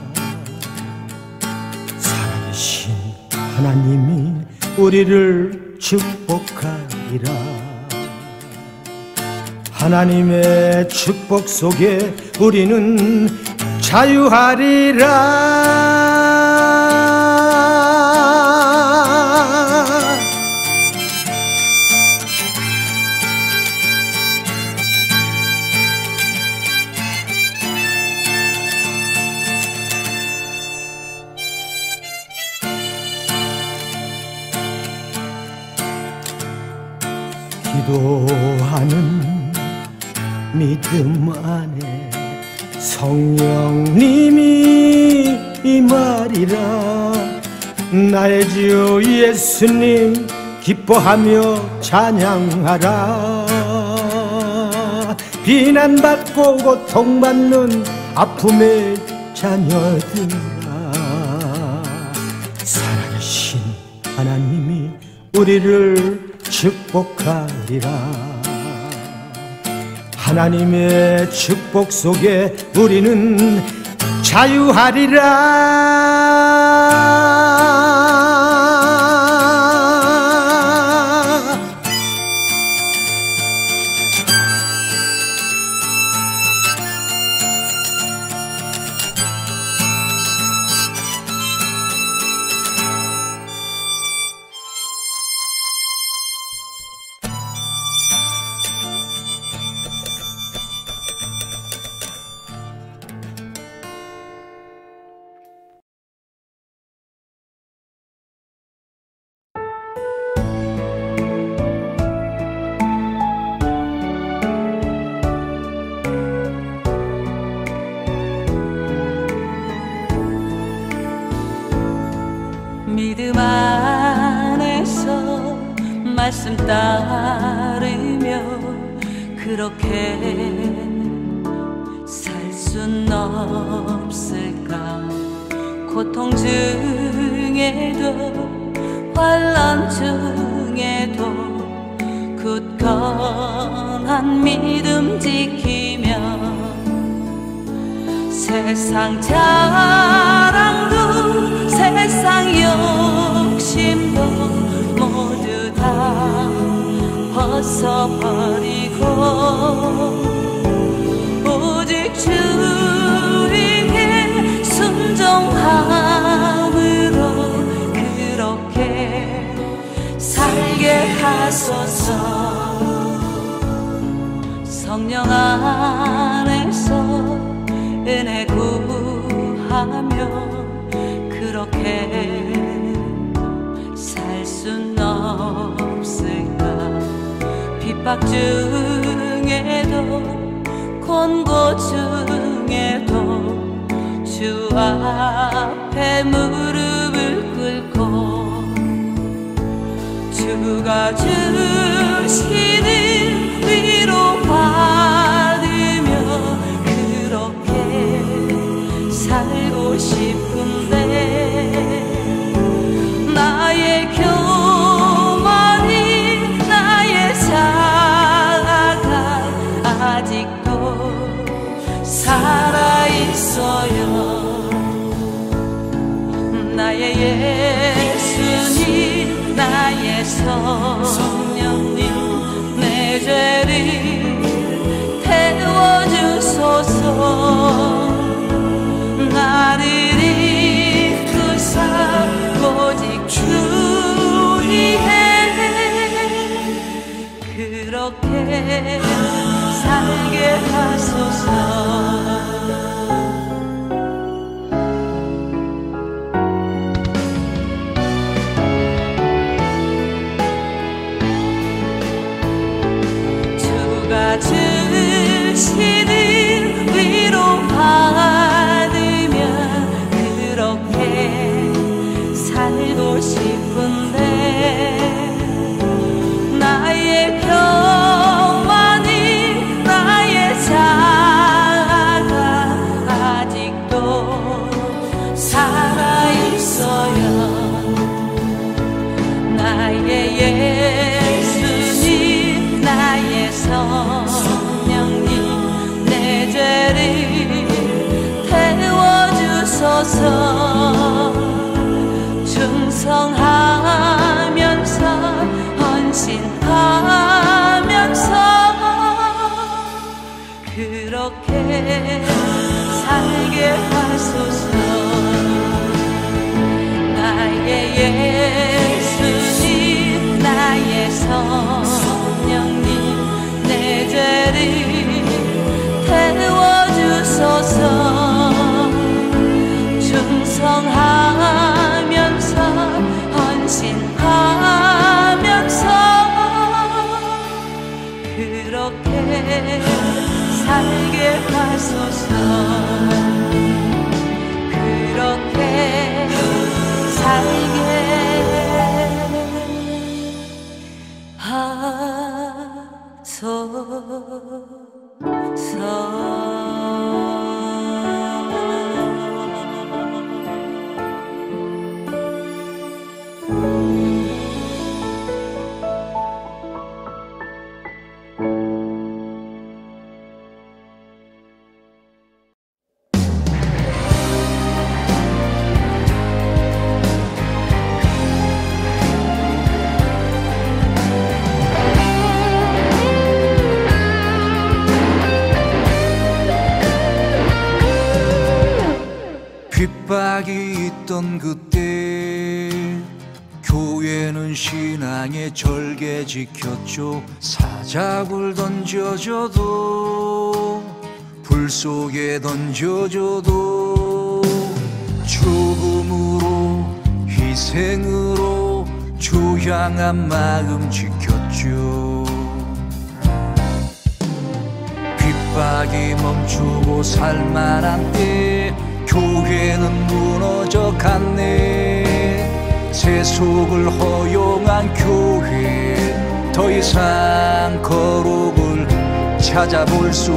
살아계신 하나님이 우리를 축복하리라. 하나님의 축복 속에 우리는 자유하리라. 기도하는 믿음 안에 성령님이 임하리라. 나의 주 예수님 기뻐하며 찬양하라. 비난받고 고통받는 아픔의 자녀들아, 살아계신 하나님이 우리를 축복하리라. 하나님의 축복 속에 우리는 자유하리라. 믿음 안에서 말씀 따르며 그렇게 살 순 없을까. 고통 중에도 환난 중에도 굳건한 믿음 지키며 세상 자랑도 세상 욕심도 모두 다 벗어버리고 오직 주님께 순종함으로 그렇게 살게 하소서. 성령 안에서 은혜 구하며 그렇게 살 순 없을까. 핍박 중에도 권고 중에도 주 앞에 무릎을 꿇고 주가 주시는 위로 받으며 그렇게 살고 싶은데 나의 교만이 나의 자아가 아직도 살아있어요. 나의 예수님 나의 성령님 내 죄를 태워주소서. 나를 이끄사 오직 주 위에 그렇게 살게 하소서. 주가 주시는 위로 받으며 그렇게 살고 싶은데 나의 교만이 나의 자아가 아직도 살아있어요. 나의 예수님 나의 성령님 내 죄를 태워주소서. 충성하면서 헌신하면서 그렇게 살게 하소서. 나의 예수님 나의 성령님 내 죄를 태워주소서. 충성하면서 헌신하면서 하소서. 그렇게 살게 핍박이 있던 그때 교회는 신앙의 절개 지켰죠. 사자굴 던져줘도 불 속에 던져줘도 죽음으로 희생으로 주 향한 마음 지켰죠. 핍박이 멈추고 살만한 때 교회는 무너져 갔네. 세속을 허용한 교회 더 이상 거룩을 찾아볼 수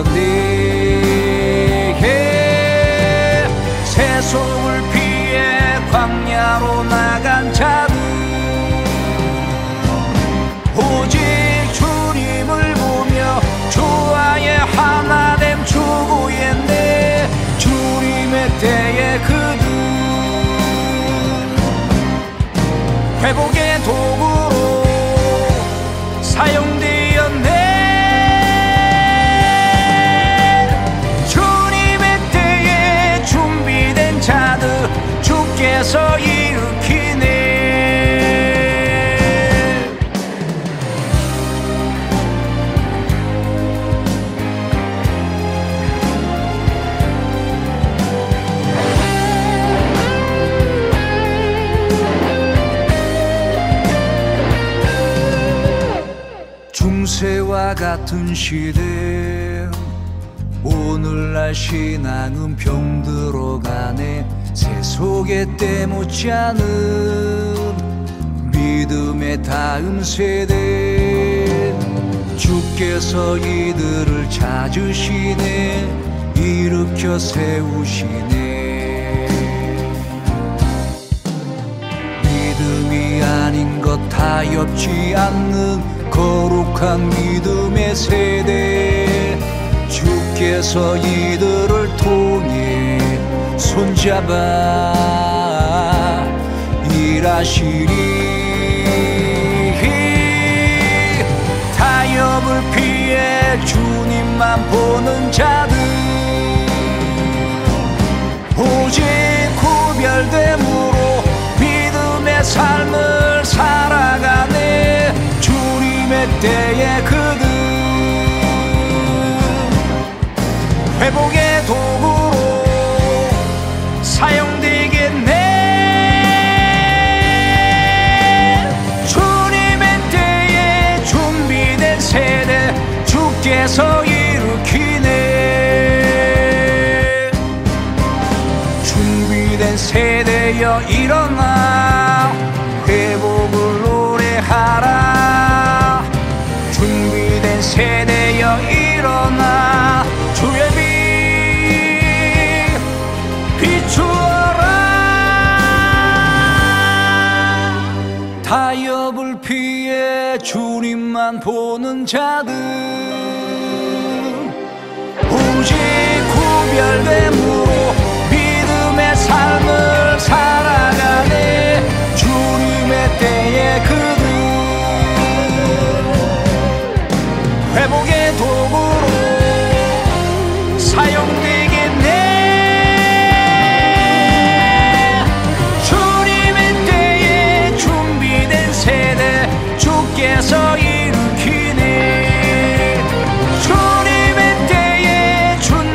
없었네. 세속을 피해 광야로 나간 자들 오직 주님을 보며 주와의 하나됨 추구했네. 주님의 때에 그들 회복의 도구로 사용되었네. 주님의 때에 준비된 자들 주께서 일으키네. 중세와 같은 시대 오늘날 신앙은 병들어가네. 세속에 때묻지 않은 믿음의 다음 세대 주께서 이들을 찾으시네. 일으켜 세우시네. 믿음이 아닌 것 타협지 않는 거룩한 믿음의 세대 주께서 이들을 통해 손잡아 일하시리. 타협을 피해 주님만 보는 자들 오직 구별됨으로 믿음의 삶을 살아가네. 주님의 때에 그들 회복의 도구로 사용되겠네. 주님의 때에 준비된 세대 주께서 일으키네. 준비된 세대여 일어나 회복을 노래하라. 준비된 세대여 일어나 주의 빛 비추어라. 타협을 피해 주님만 보는 자들 오직 구별됨으로 믿음의 삶을 살아가네. 주님의 때에 그들 회복의 도구로 사용되겠네. 주님의 때에 준비된 세대 주께서 일으키네. 주님의 때에 준비된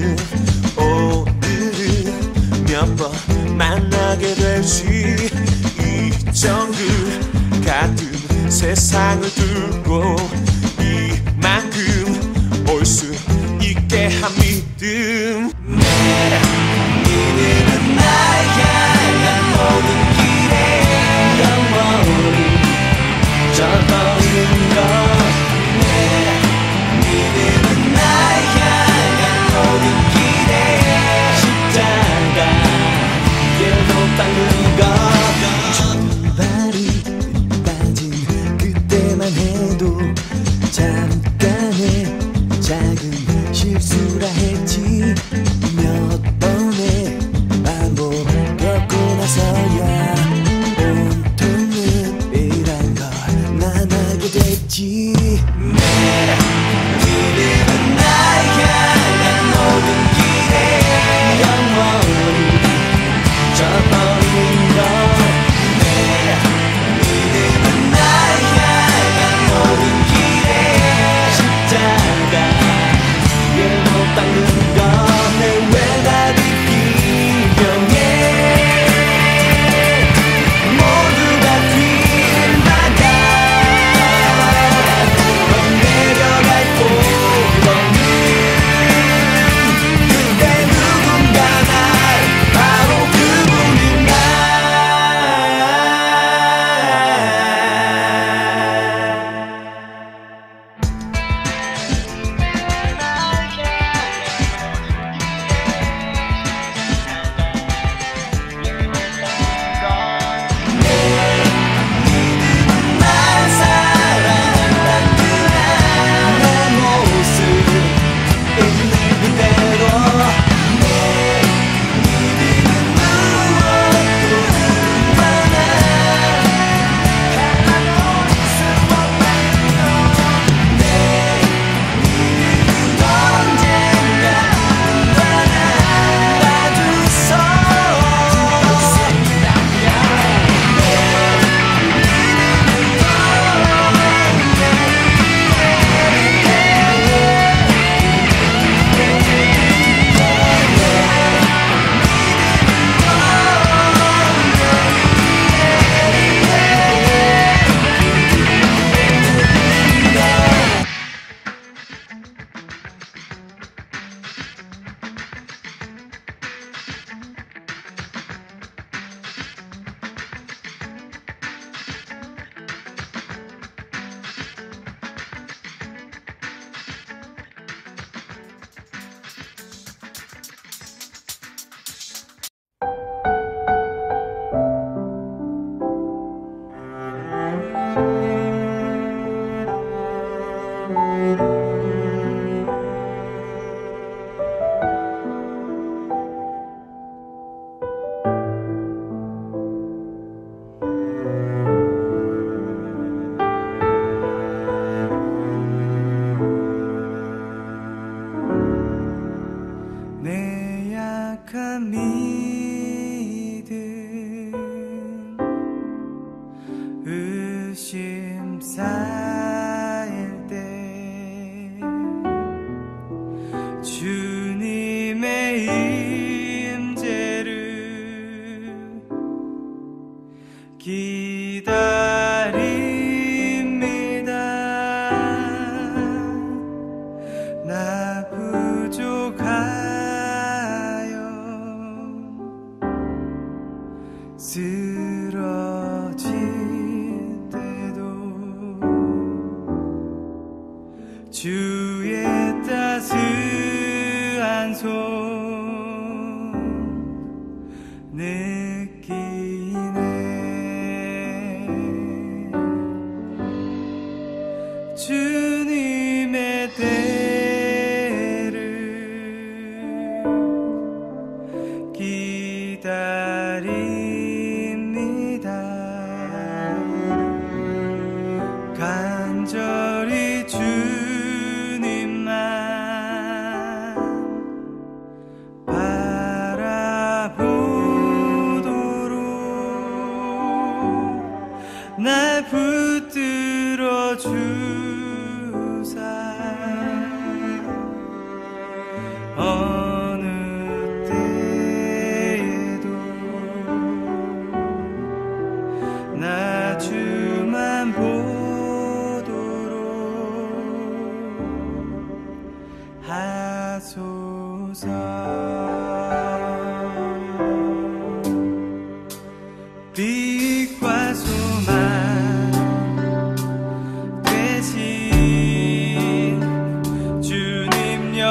오늘은 몇 번 만나게 될지 이 정글 같은 세상을 두고 이만큼 올 수 있게 한 믿음 내 믿음은 날 향한 모든 길에 영원히 져버리는 것 내 믿음은 날 향한 모든 길에 십자가 계속 닦는 것 발이 빠진 그때만 해도 잠깐의 작은 실수라 했지 몇 번의 반복 겪고 나서야 온통 늪이란 걸 난 알게 됐지 내 믿음은 날 향한 모든 길에 영원히 져버리는 것내 믿음은 날 향한 모든 길에 십자가 계속 닦는 것내 외답이 비명해 모두가 뒷나가 넌 내려갈 곳없는 그때 누군가 날 바로 그분이 날 날 사랑한단 내 모습 있는 그대로 내 믿음은 무엇도 많아 하나도 수 없는 너내 믿음은 언젠가 나눠주소 내 약한 믿음 의심 쌓일 때 주님의 임재를 기다립니다 나 부족하여 쓰러질 때도 주의 따스한 손 느끼네 주님의 때를 기다립니다 간절히 주님만 바라보도록 날 붙들어 주사 빛과 소망 되신 주님여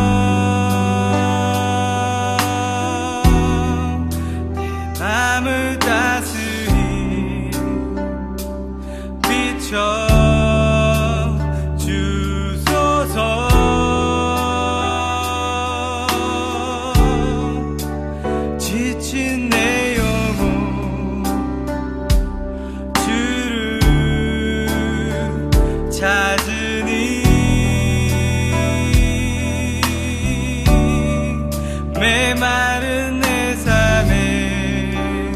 내 맘을 따스히 비춰 지친 내 영혼 주를 찾으니 메마른 내 삶에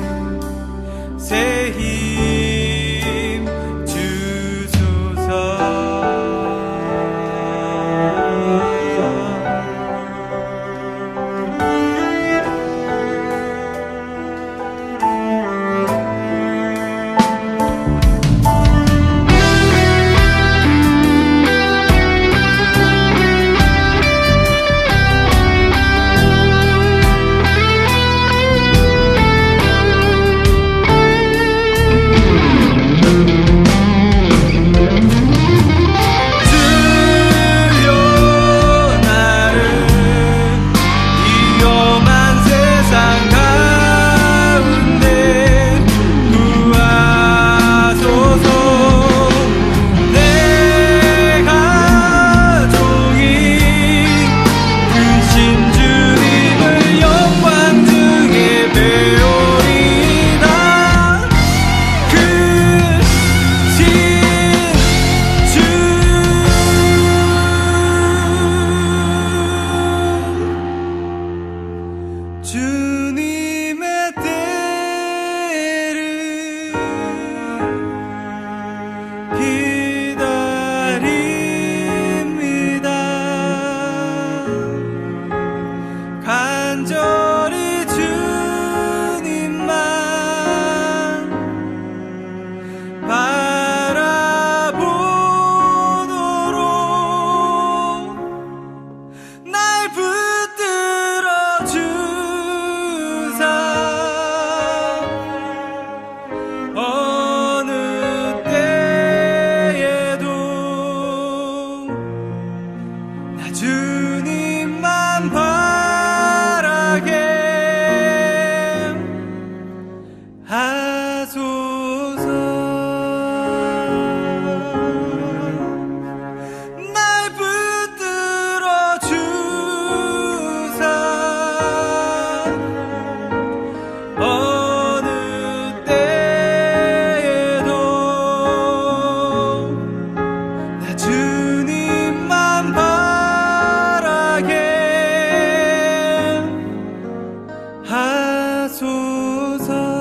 새 힘 주소서. 주님의 때를 기다립니다. 간절히 주님만 바라보도록 날 붙들어 주 어느 때에도 나 주님만 바라게 하소서. 날 붙들어 주사 어느 주님만 바라게 하소서.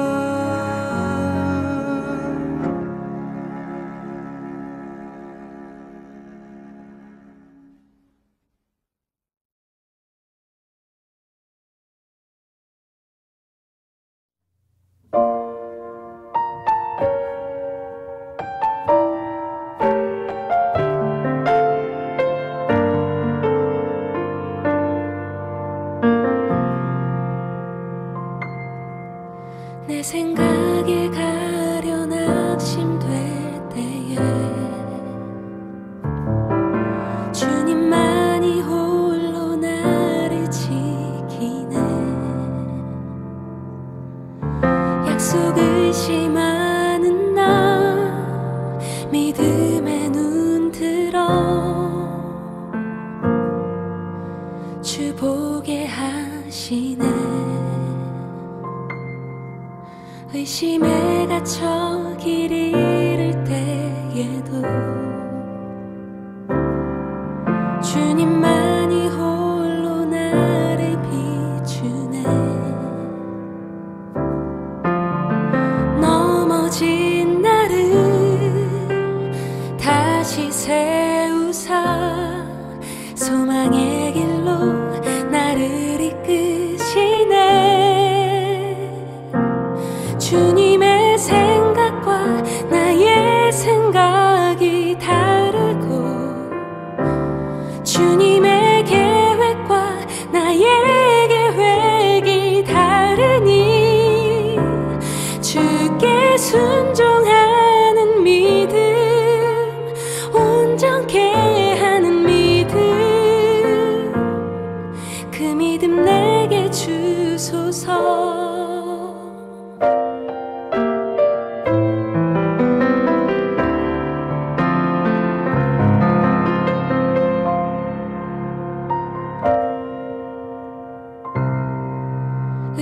내 생각에 가려 낙심될 때에 주님만이 홀로 나를 지키네. 약속 의심하는 나 믿음에 눈 들어 주 보게 하시네. 의심에 갇혀 길 잃을 때에도 주님만이 홀로 나를 비추네. 넘어진 나를 다시 세우사 소망의 길로 나를 이끄시네. 주님의 생각과 나의 생각이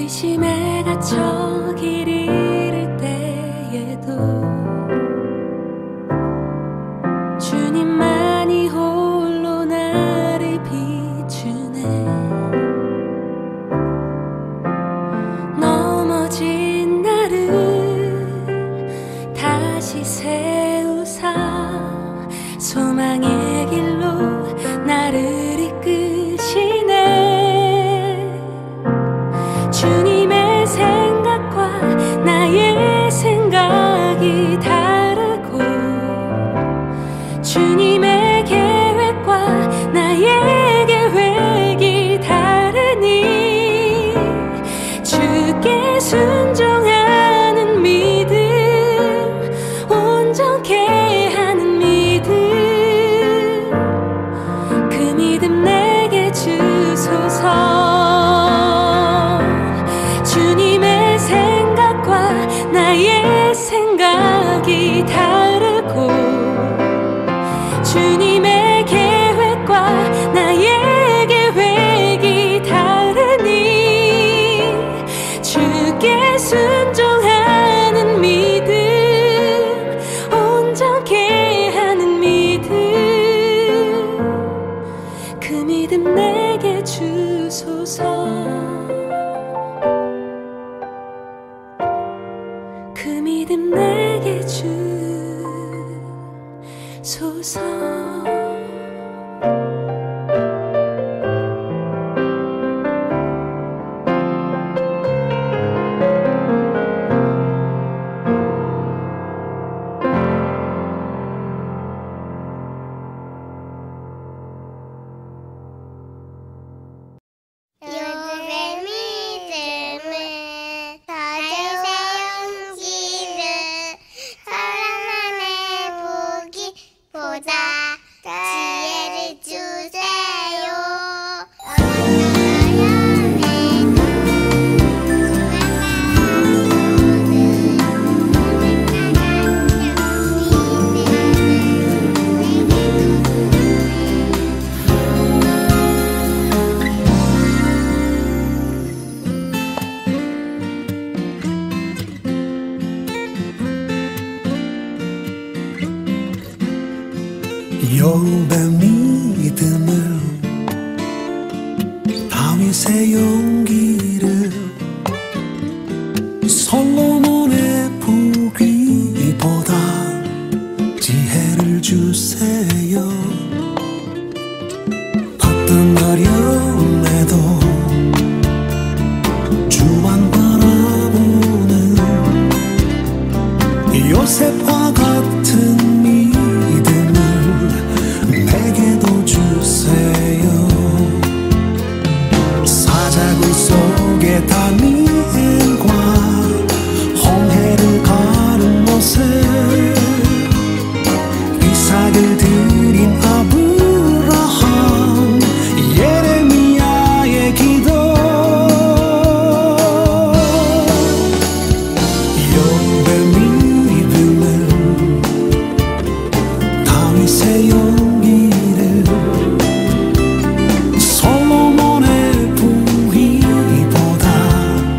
의심에 갇혀 길 잃을 때에도 주님만이 홀로 나를 비추네. 넘어진 나를 다시 세우사 소망의 길로 나를 이끄시네. 주님의 생각과 나의 생각이 다르고 주님의 계획과 나의 계획이 다르니 주께 순종하는 믿음, 온전케 하는 믿음, 그 믿음 내게 주소서. 주님의 생각과 나의 생각이 다르고 주님의 계획과 나의 계획이 다르니 주께 순종하는 믿음, 온전케 하는 믿음, 그 믿음 내게 주소서. 그 믿음 내게 주소서. 요즘의 믿음을 다져서 용기를 사랑 안에 보기보다 지혜를 주세요. 욥의 믿음을 다윗의 용기를 솔로몬의 부귀보다 지혜를 주세요. 어떤 어려움에도 주만 바라보는 요셉과 같은 믿음을 내게도 주세요. 사자굴 속에 다니엘과 홍해를 가른 모세, 이삭을 드린 아브라함, 예레미야의 기도, 욥의 믿음을 다윗의 용기를 솔로몬의 부귀보다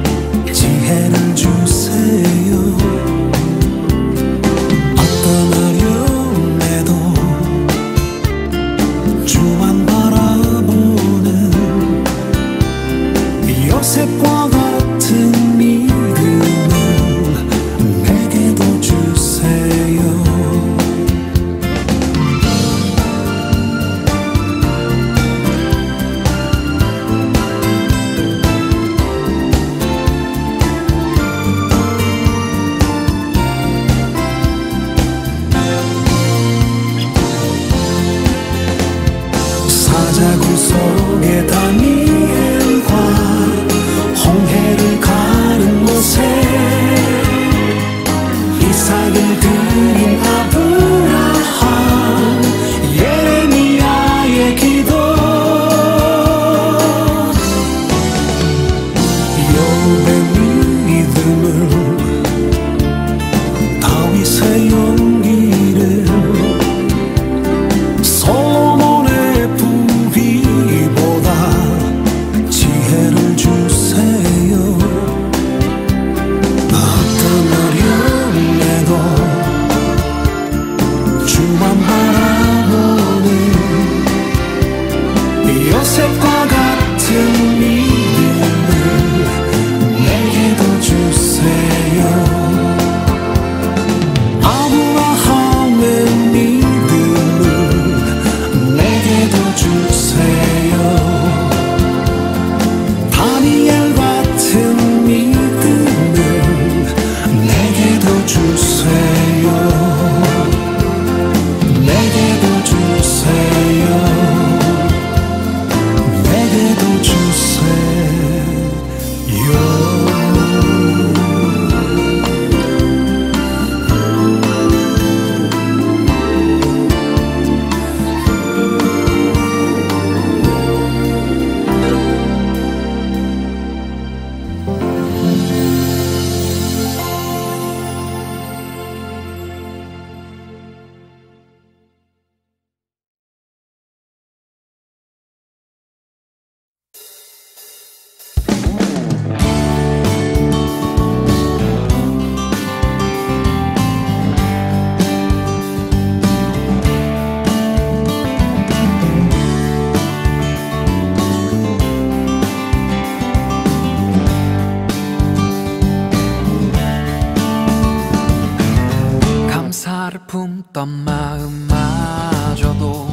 품던 마음마저도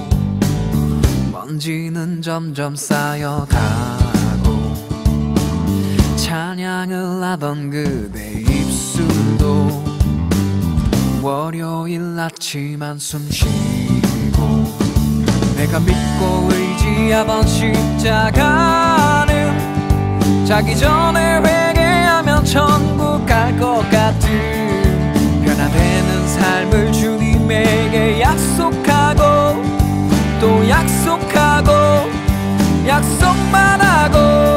먼지는 점점 쌓여가고 찬양을 하던 그대 입술도 월요일 아침 한숨 쉬고 내가 믿고 의지하던 십자가는 자기 전에 회개하면 천국 갈 것 같은 변화되는 삶을 주님에게 약속하고 또 약속하고 약속만 하고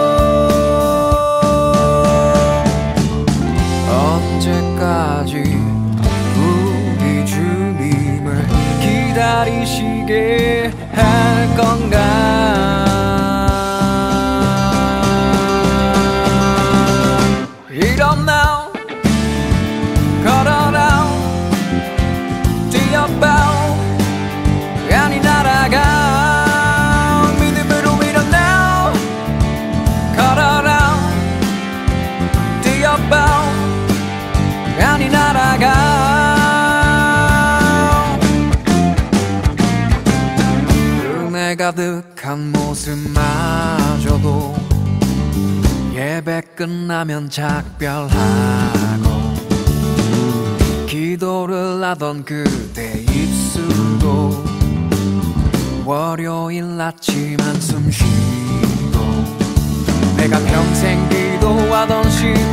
언제까지 우리 주님을 기다리시게 할 건가. 일어나 걸어라 뛰어봐 아니 날아가 믿음으로 일어나 걸어라 뛰어봐 아니 날아가 은혜 가득한 모습마저도 예배 끝나면 작별하고 기도를 하던 그대 입술도 월요일 아침 한숨 쉬고 내가 평생 기도하던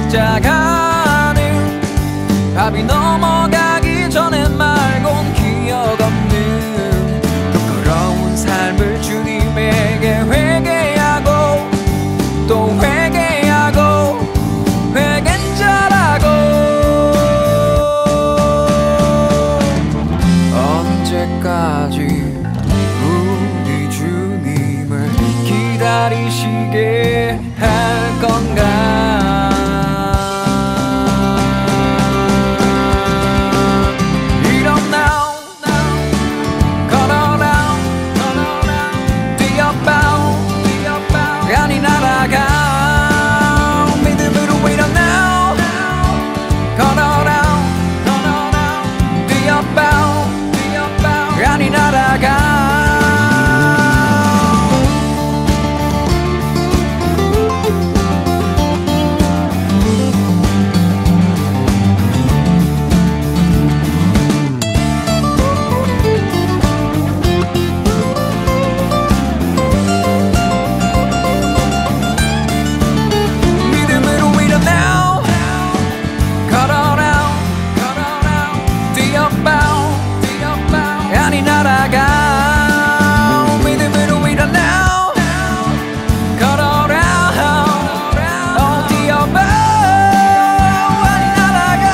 십자가는 밥이 넘어가기 전에 말곤 기억 없는 부끄러운 삶을 주님에게 회개하고 또 회개하고 회개는 잘하고 언제까지 우리 주님을 기다리시게 할 건가. 일어나 걸어라 뛰어봐 아니 날아가 믿음으로 일어나 걸어라 뛰어봐 아니 날아가 믿음으로 일어나 걸어라 뛰어봐 아니 날아가 믿음으로 일어나 걸어라 어 뛰어봐 아니 날아가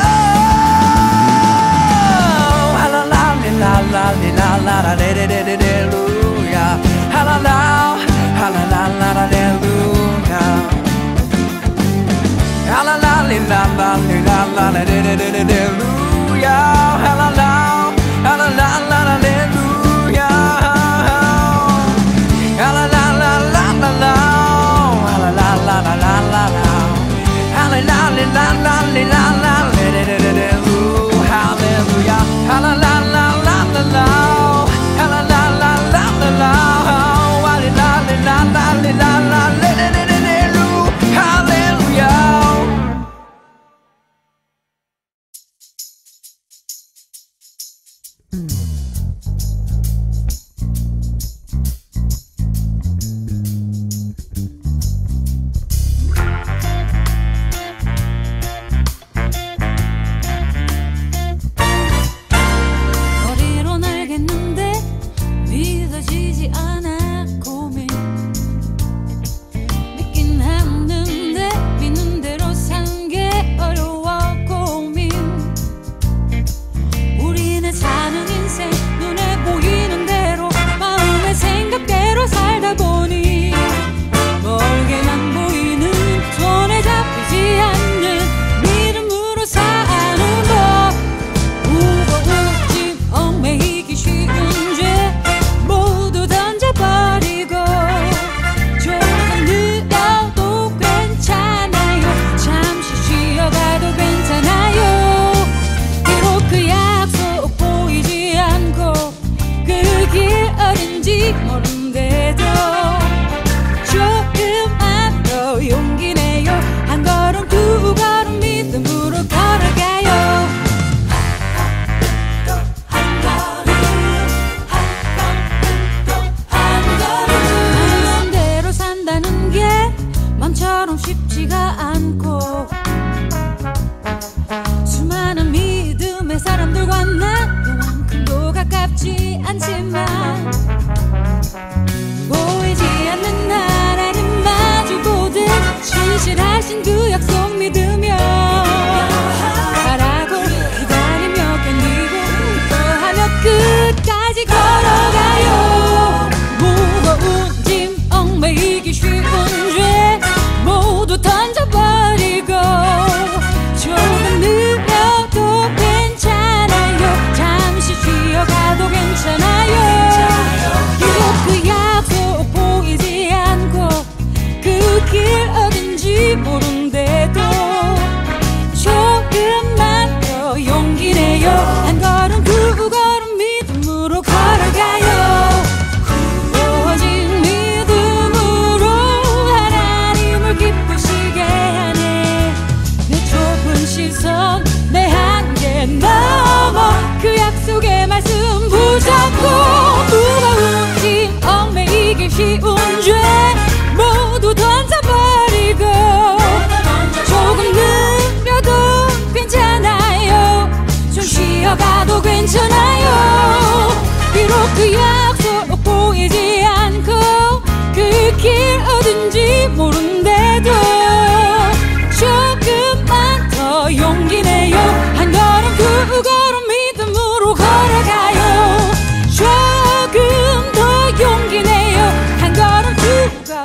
할랄랄랄랄랄랄랄레레레레레루야 할랄라 할랄랄랄랄레루야 할랄랄랄랄랄레레레레루야 할랄라 할랄랄랄랄레루야 할랄랄랄랄랄라 할랄랄랄랄랄라 할랄랄랄랄랄레레레레루 할렐루야 할랄랄랄랄랄라 할랄랄랄랄랄라 할랄랄랄랄레레레레루 할렐루야.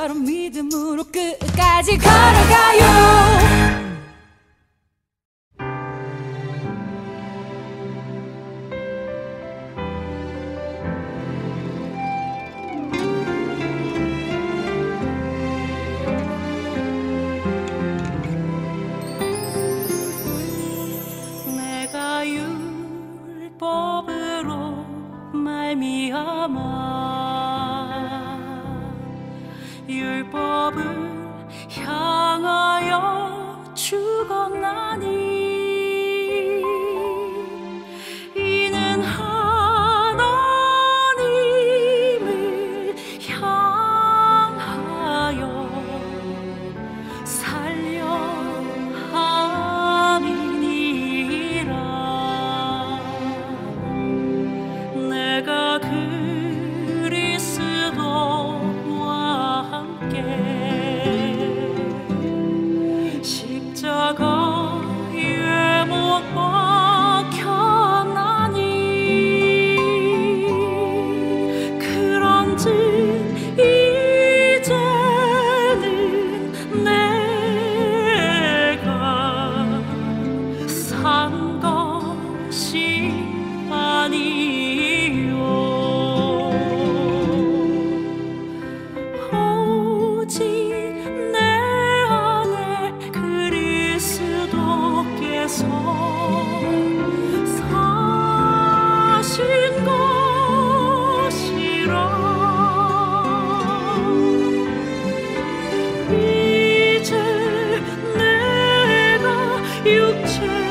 바로 믿음으로 끝까지 걸어가요. 내가 율법으로 말미암아 율법을 향하여 죽었나니 이는 하나님을 향하여 살려 함이니라. 내가 그리스도와 함께 십자가에 못 박혔나니 그런즉 이제는 내가 산 것이 아니요 오직 내 안에 그리스도께서 사신 것이라. 이제 내가 육체